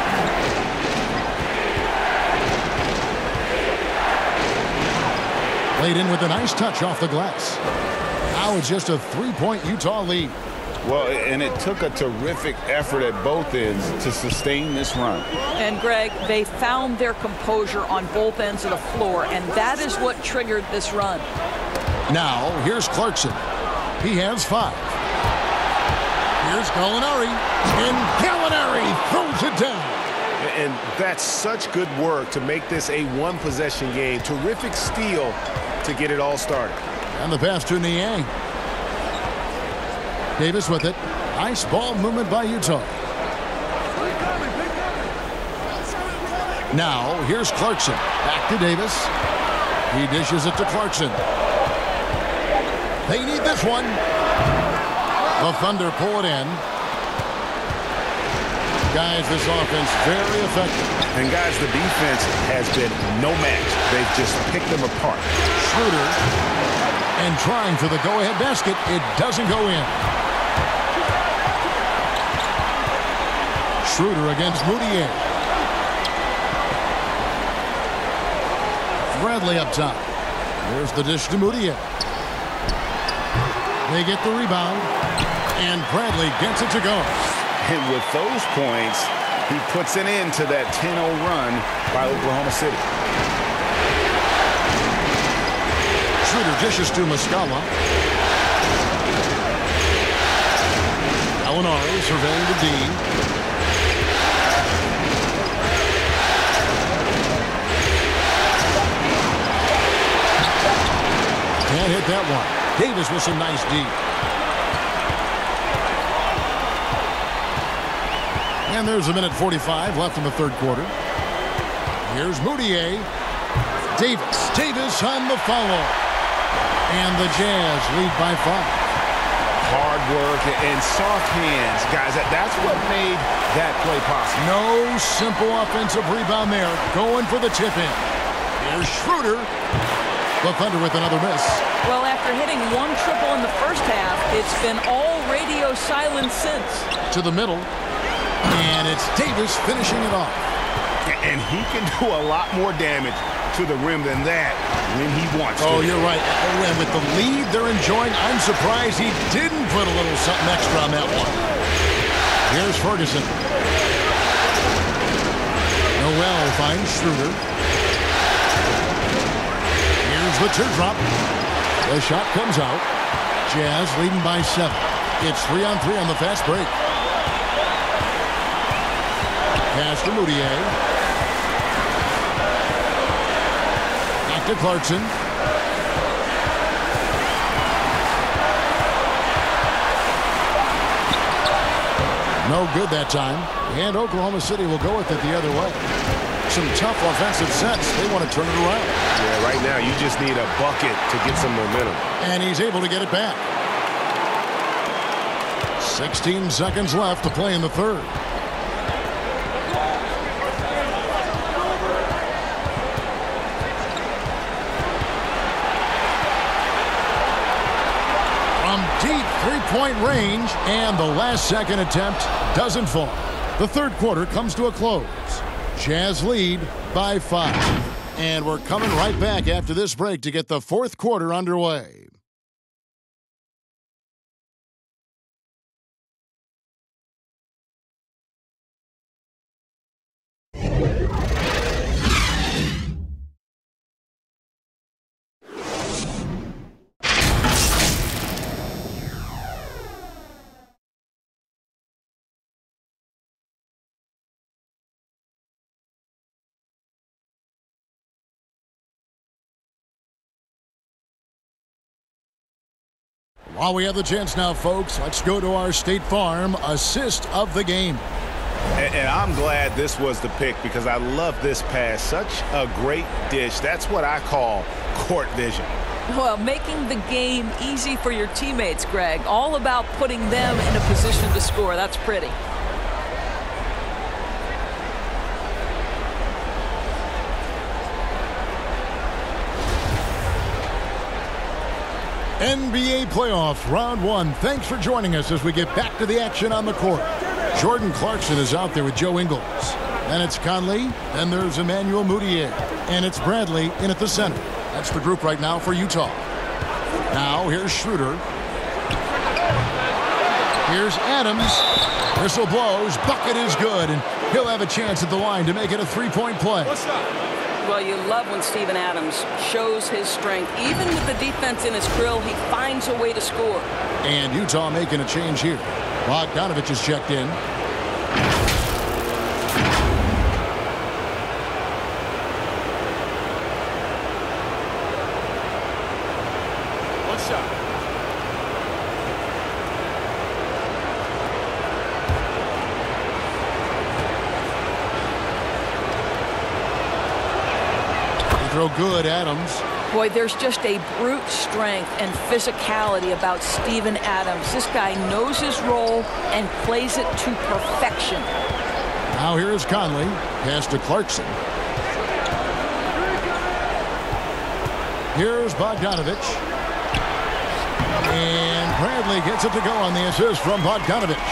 Played in with a nice touch off the glass. Now it's just a three-point Utah lead. Well, and it took a terrific effort at both ends to sustain this run. And, Greg, they found their composure on both ends of the floor, and that is what triggered this run. Now, here's Clarkson. He has five. Here's Gallinari. And Gallinari throws it down. And that's such good work to make this a one-possession game. Terrific steal to get it all started. And the pass to Niang. Davis with it. Nice ball movement by Utah. Now, here's Clarkson. Back to Davis. He dishes it to Clarkson. They need this one. The Thunder pull it in. Guys, this offense very effective. And guys, the defense has been no match. They've just picked them apart. Schroeder, and trying for the go-ahead basket. It doesn't go in. Schroeder against Moutier. Bradley up top. There's the dish to Moutier. They get the rebound, and Bradley gets it to go. And with those points, he puts an end to that ten oh run by Oklahoma City. Schroeder dishes to Muscala. Gallinari surveying the D. Can't hit that one. Davis with some nice D. And there's a minute forty-five left in the third quarter. Here's Moutier. Davis. Davis on the follow. And the Jazz lead by five. Hard work and soft hands. Guys, that, that's what made that play possible. No simple offensive rebound there. Going for the tip in. Here's Schroeder. The Thunder with another miss. Well, after hitting one triple in the first half, it's been all radio silence since. To the middle. And it's Davis finishing it off. And he can do a lot more damage to the rim than that when he wants oh, to. Oh, you're right. And with the lead they're enjoying, I'm surprised he didn't put a little something extra on that one. Here's Ferguson. Noel finds Schroeder. Here's the teardrop. The shot comes out. Jazz leading by seven. It's three on three on the fast break. Pass to Moutier. Back to Clarkson. No good that time. And Oklahoma City will go with it the other way. Some tough offensive sets. They want to turn it around. Yeah, right now you just need a bucket to get some momentum. And he's able to get it back. sixteen seconds left to play in the third. From deep three-point range, and the last second attempt doesn't fall. The third quarter comes to a close. Jazz lead by five. And we're coming right back after this break to get the fourth quarter underway. While we have the chance now, folks, let's go to our State Farm assist of the game. And, and I'm glad this was the pick because I love this pass. Such a great dish. That's what I call court vision. Well, making the game easy for your teammates, Greg. All about putting them in a position to score. That's pretty. N B A playoffs, round one. Thanks for joining us as we get back to the action on the court. Jordan Clarkson is out there with Joe Ingles. Then it's Conley. Then there's Emmanuel Moutier. And it's Bradley in at the center. That's the group right now for Utah. Now here's Schroeder. Here's Adams. Whistle blows. Bucket is good. And he'll have a chance at the line to make it a three-point play. Well, you love when Steven Adams shows his strength. Even with the defense in his grill, he finds a way to score. And Utah making a change here. Bogdanovich is checked in. One shot. throw good, Adams. Boy, there's just a brute strength and physicality about Steven Adams. This guy knows his role and plays it to perfection. Now here is Conley. Pass to Clarkson. Here's Bogdanovich. And Bradley gets it to go on the assist from Bogdanovich.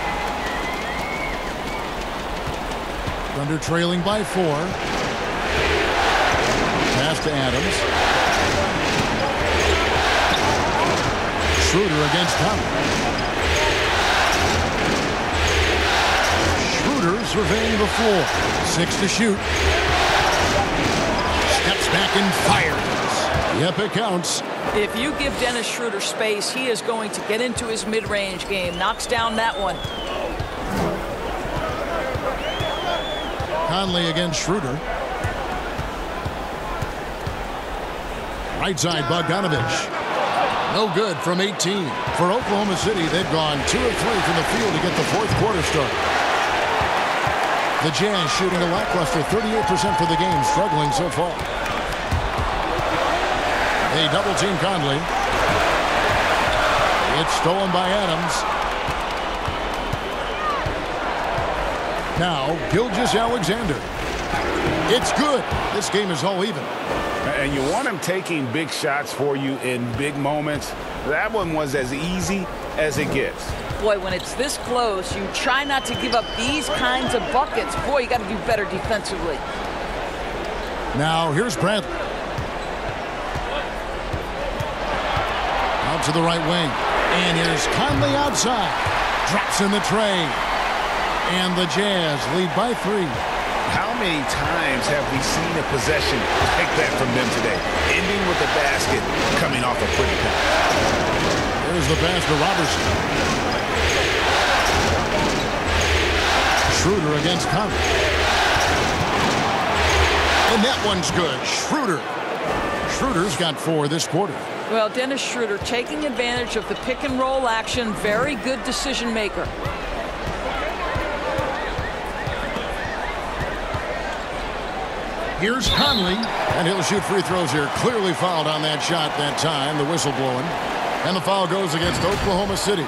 Thunder trailing by four. Pass to Adams. Schroeder against Conley. Schroeder surveying the floor. Six to shoot. Steps back and fires. Yep, it counts. If you give Dennis Schroeder space, he is going to get into his mid-range game. Knocks down that one. Conley against Schroeder. Right side, Bogdanovich. No good from eighteen. For Oklahoma City, they've gone two of three from the field to get the fourth quarter started. The Jazz shooting a lackluster thirty-eight percent for the game, struggling so far. They double team Conley. It's stolen by Adams. Now, Gilgeous-Alexander. It's good. This game is all even. And you want him taking big shots for you in big moments. That one was as easy as it gets. Boy, when it's this close, you try not to give up these kinds of buckets. Boy, you got to do better defensively. Now, here's Bradley. Out to the right wing. And here's Conley outside. Drops in the tray. And the Jazz lead by three. How many times have we seen a possession like that from them today? Ending with a basket, coming off a pretty pass. There's the pass to Robertson. Schroeder against Conley. And that one's good. Schroeder. Schroeder's got four this quarter. Well, Dennis Schroeder taking advantage of the pick and roll action. Very good decision maker. Here's Conley, and he'll shoot free throws here. Clearly fouled on that shot that time, the whistle blowing. And the foul goes against Oklahoma City.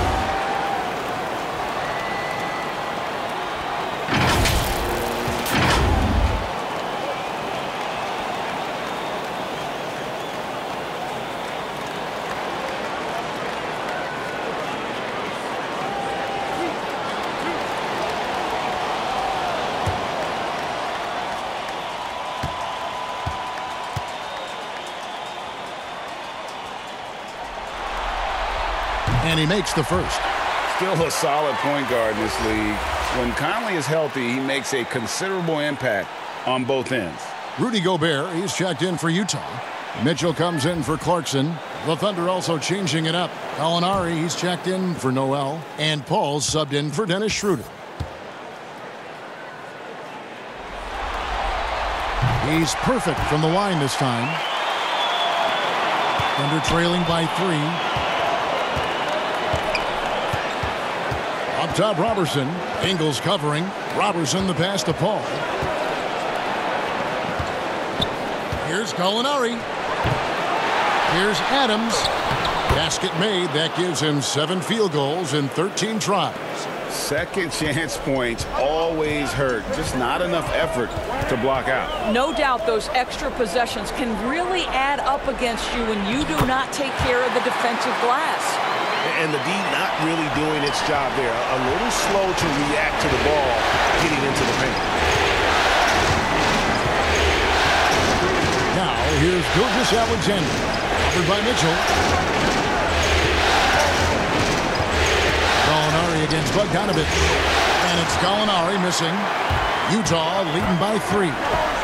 And he makes the first. Still a solid point guard in this league. When Conley is healthy, he makes a considerable impact on both ends. Rudy Gobert, he's checked in for Utah. Mitchell comes in for Clarkson. The Thunder also changing it up. Gallinari, he's checked in for Noel. And Paul's subbed in for Dennis Schroeder. He's perfect from the line this time. Thunder trailing by three. Up top, Robertson. Ingles covering. Robertson the pass to Paul. Here's Gallinari. Here's Adams. Basket made. That gives him seven field goals in thirteen tries. Second chance points always hurt. Just not enough effort to block out. No doubt those extra possessions can really add up against you when you do not take care of the defensive glass. And the D not really doing its job there. A little slow to react to the ball getting into the paint. Now, here's Gilgeous-Alexander. Covered by Mitchell. Gallinari against Bogdanovich. And it's Gallinari missing. Utah leading by three.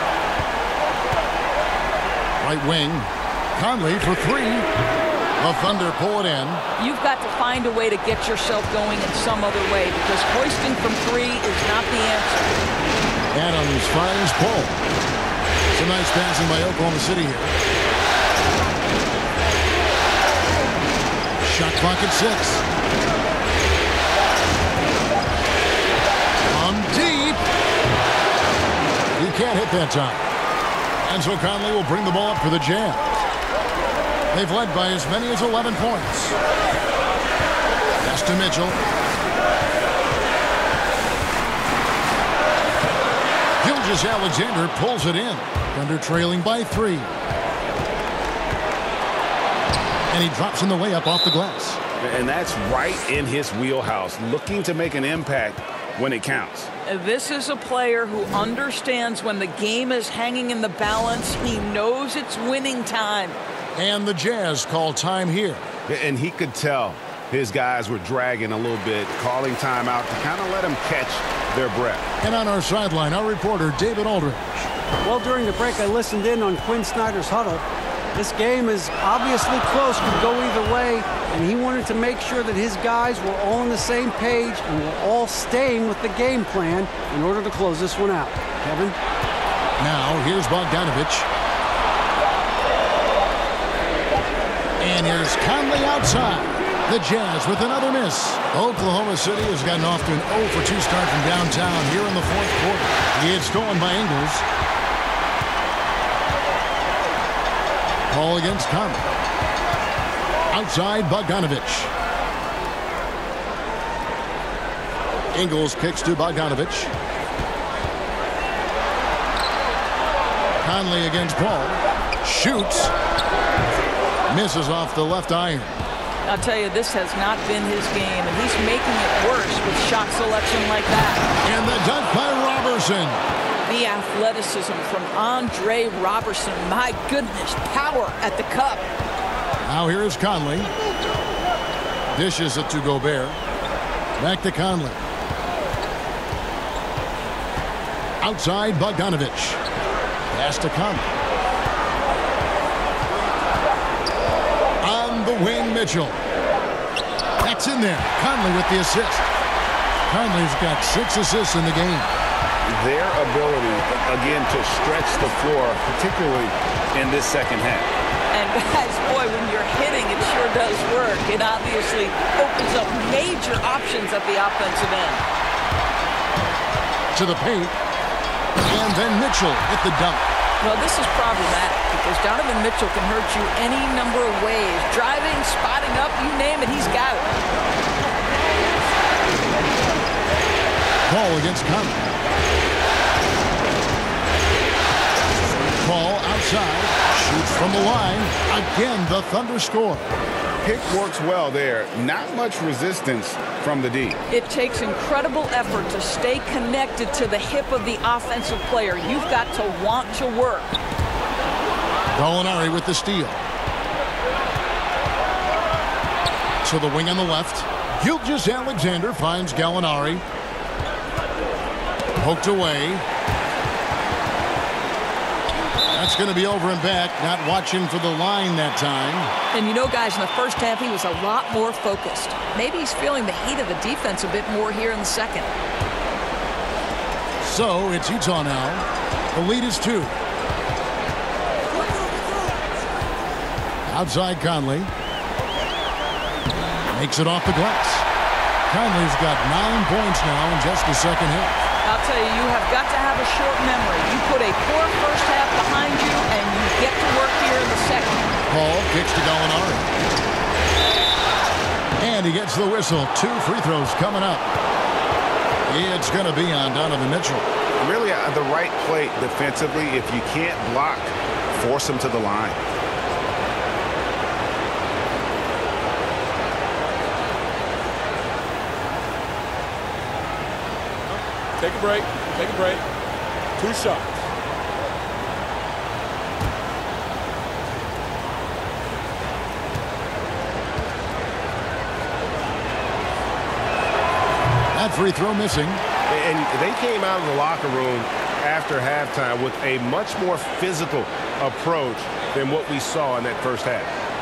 Right wing. Conley for three. The Thunder pull it in. You've got to find a way to get yourself going in some other way because hoisting from three is not the answer. Adams finds Paul. Some nice passing by Oklahoma City here. Shot clock at six. On deep. He can't hit that time. And so Conley will bring the ball up for the Jazz. They've led by as many as eleven points. Pass to Mitchell. Gilgeous-Alexander pulls it in. Thunder trailing by three. And he drops in the layup off the glass. And that's right in his wheelhouse, looking to make an impact when it counts. This is a player who understands when the game is hanging in the balance. He knows it's winning time. And the Jazz call time here. And he could tell his guys were dragging a little bit, calling timeout to kind of let them catch their breath. And on our sideline, our reporter, David Aldridge. Well, during the break, I listened in on Quinn Snyder's huddle. This game is obviously close, could go either way, and he wanted to make sure that his guys were all on the same page and were all staying with the game plan in order to close this one out. Kevin? Now, here's Bogdanovich. And here's Conley outside. The Jazz with another miss. Oklahoma City has gotten off to an oh for two start from downtown here in the fourth quarter. It's stolen by Ingles. Ball against Conley. Outside Bogdanovich. Ingles kicks to Bogdanovich. Conley against Paul. Shoots. Misses off the left iron. I'll tell you, this has not been his game, and he's making it worse with shot selection like that. And the dunk by Robertson. The athleticism from Andre Robertson. My goodness, power at the cup. Now here is Conley. Dishes it to Gobert. Back to Conley. Outside Bogdanovich. Pass to Conley. On the wing, Mitchell. That's in there. Conley with the assist. Conley's got six assists in the game. Their ability, again, to stretch the floor, particularly in this second half. And guys, boy, when you're hitting, it sure does work. It obviously opens up major options at the offensive end. To the paint. And then Mitchell with the dunk. Well, this is problematic because Donovan Mitchell can hurt you any number of ways. Driving, spotting up, you name it, he's got it. Ball against Conley. Ball outside. Shoots from the line. Again, the Thunder score. Pick works well there. Not much resistance from the D. It takes incredible effort to stay connected to the hip of the offensive player. You've got to want to work. Gallinari with the steal. To the wing on the left. Gilgeous-Alexander finds Gallinari. Poked away. That's going to be over and back. Not watching for the line that time. And you know, guys, in the first half, he was a lot more focused. Maybe he's feeling the heat of the defense a bit more here in the second. So it's Utah now. The lead is two. Outside Conley. Makes it off the glass. Conley's got nine points now in just the second half. I'll tell you, you have got to have a short memory. You put a poor first half behind you, and you get to work here in the second. Paul kicks to Gallinari. And he gets the whistle. Two free throws coming up. It's going to be on Donovan Mitchell. Really uh, the right play defensively. If you can't block, force him to the line. Take a break. Take a break. Two shots. That free throw missing. And they came out of the locker room after halftime with a much more physical approach than what we saw in that first half.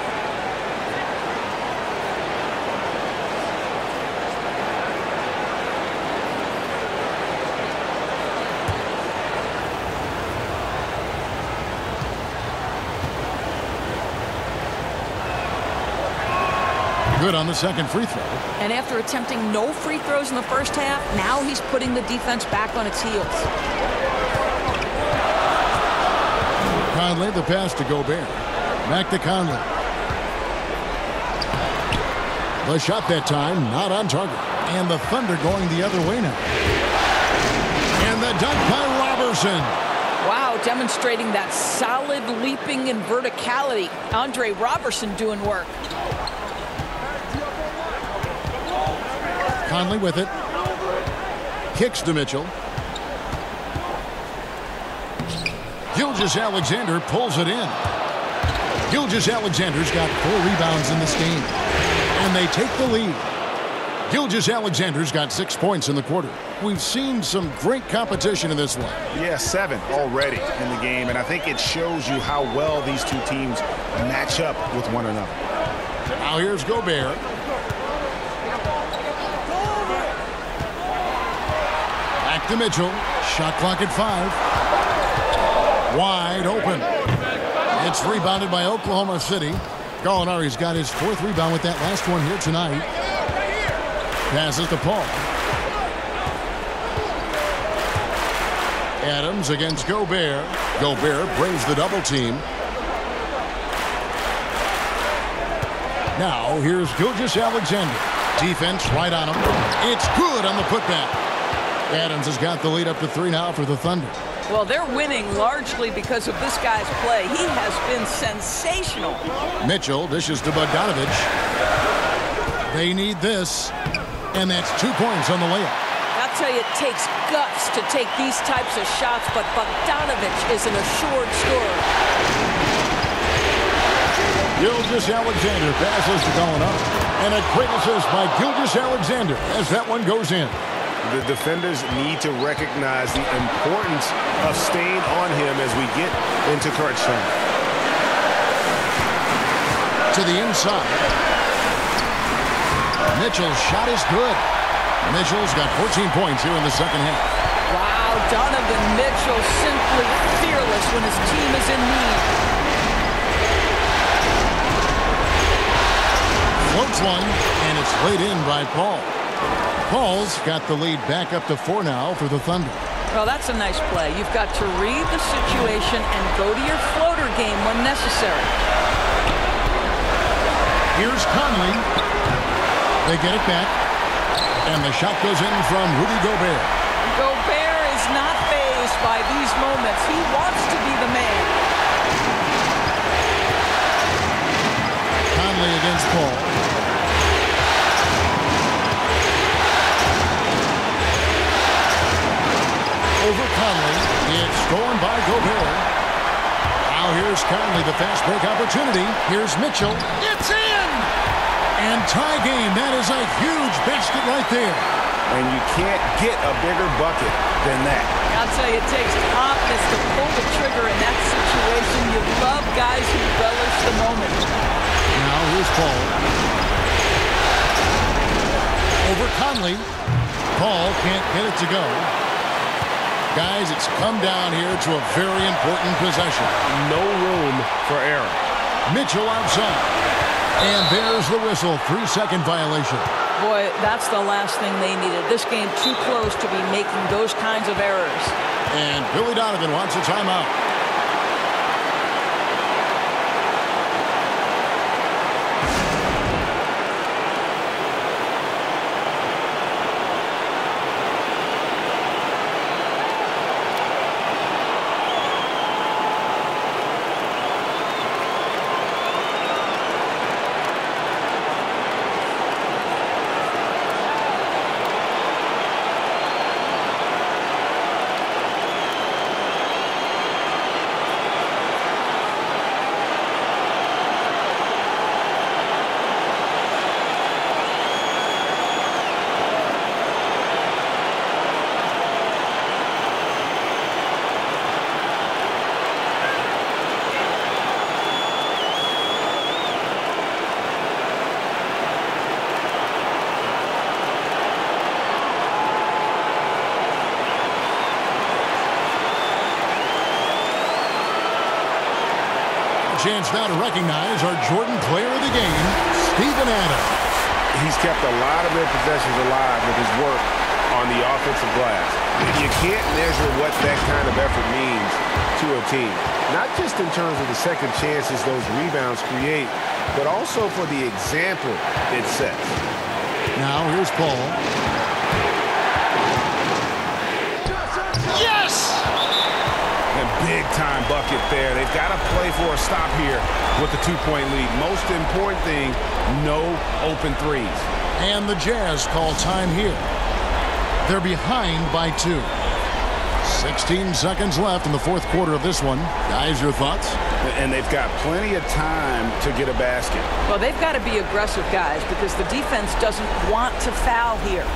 Good on the second free throw. And after attempting no free throws in the first half, now he's putting the defense back on its heels. Conley, the pass to Gobert. Back to Conley. The shot that time, not on target. And the Thunder going the other way now. And the dunk by Robertson. Wow, demonstrating that solid leaping and verticality. Andre Robertson doing work. Conley with it. Kicks to Mitchell. Gilgeous-Alexander pulls it in. Gilgeous-Alexander's got four rebounds in this game. And they take the lead. Gilgeous-Alexander's got six points in the quarter. We've seen some great competition in this one. Yeah, seven already in the game, and I think it shows you how well these two teams match up with one another. Now here's Gobert. Back to Mitchell. Shot clock at five. Wide open. It's rebounded by Oklahoma City. Gallinari's got his fourth rebound with that last one here tonight. Passes to Paul. Adams against Gobert. Gobert brings the double team. Now here's Gilgeous-Alexander. Defense right on him. It's good on the putback. Adams has got the lead up to three now for the Thunder. Well, they're winning largely because of this guy's play. He has been sensational. Mitchell dishes to Bogdanovich. They need this. And that's two points on the layup. I'll tell you, it takes guts to take these types of shots, but Bogdanovich is an assured scorer. Gilgeous-Alexander passes to Gallinari. And a great assist by Gilgeous-Alexander as that one goes in. The defenders need to recognize the importance of staying on him as we get into crunch time. To the inside. Mitchell's shot is good. Mitchell's got fourteen points here in the second half. Wow, Donovan Mitchell simply fearless when his team is in need. Floats one, and it's laid in by Paul. Paul's got the lead back up to four now for the Thunder. Well, that's a nice play. You've got to read the situation and go to your floater game when necessary. Here's Conley. They get it back. And the shot goes in from Rudy Gobert. Gobert is not fazed by these moments. He wants to be the man. Conley against Paul. Over Conley. It's stolen by Gobert. Now here's Conley, the fast break opportunity. Here's Mitchell. It's in! And tie game. That is a huge basket right there. And you can't get a bigger bucket than that. I'll tell you, it takes confidence to pull the trigger in that situation. You love guys who relish the moment. Now here's Paul. Over Conley. Paul can't get it to go. Guys, it's come down here to a very important possession. No room for error. Mitchell outside. And there's the whistle. Three-second violation. Boy, that's the last thing they needed. This game too close to be making those kinds of errors. And Billy Donovan wants a timeout. Chance now to recognize our Jordan player of the game, Steven Adams. He's kept a lot of their possessions alive with his work on the offensive glass. You can't measure what that kind of effort means to to a team, not just in terms of the second chances those rebounds create, but also for the example it sets. Now here's Paul. Yes! A big-time bucket there. They've got to play for a stop here with the two-point lead. Most important thing, no open threes. And the Jazz call time here. They're behind by two. sixteen seconds left in the fourth quarter of this one. Guys, your thoughts? And they've got plenty of time to get a basket. Well, they've got to be aggressive, guys, because the defense doesn't want to foul here.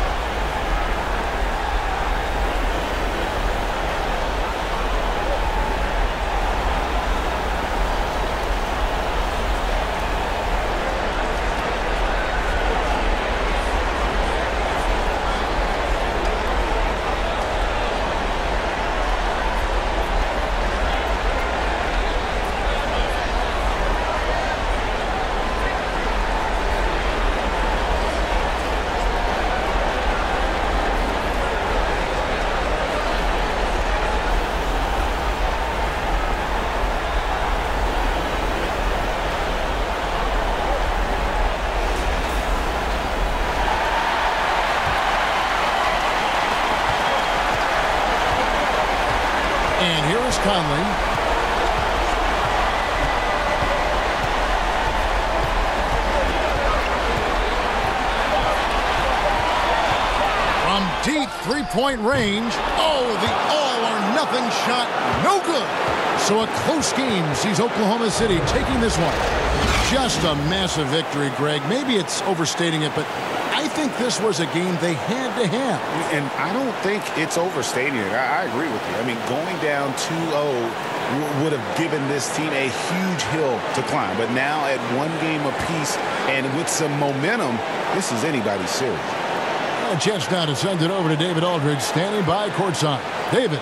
Conley. From deep three-point range. Oh, the all-or-nothing shot. No good. So a close game sees Oklahoma City taking this one. Just a massive victory, Greg. Maybe it's overstating it, but I think this was a game they had to have. And I don't think it's overstating it. I, I agree with you. I mean, going down two oh would have given this team a huge hill to climb. But now at one game apiece and with some momentum, this is anybody's series. A chance now to send it over to David Aldridge, standing by courtside. David.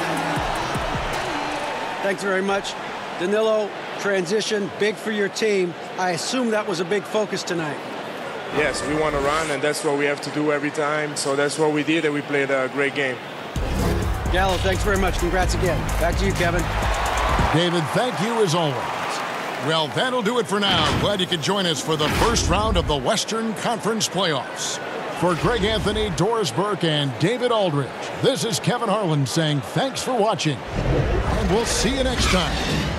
Thanks very much. Danilo, transition, big for your team. I assume that was a big focus tonight. Yes, we want to run, and that's what we have to do every time. So that's what we did, and we played a great game. Gallo, thanks very much. Congrats again. Back to you, Kevin. David, thank you as always. Well, that'll do it for now. Glad you could join us for the first round of the Western Conference playoffs. For Greg Anthony, Doris Burke, and David Aldridge, this is Kevin Harlan saying thanks for watching, and we'll see you next time.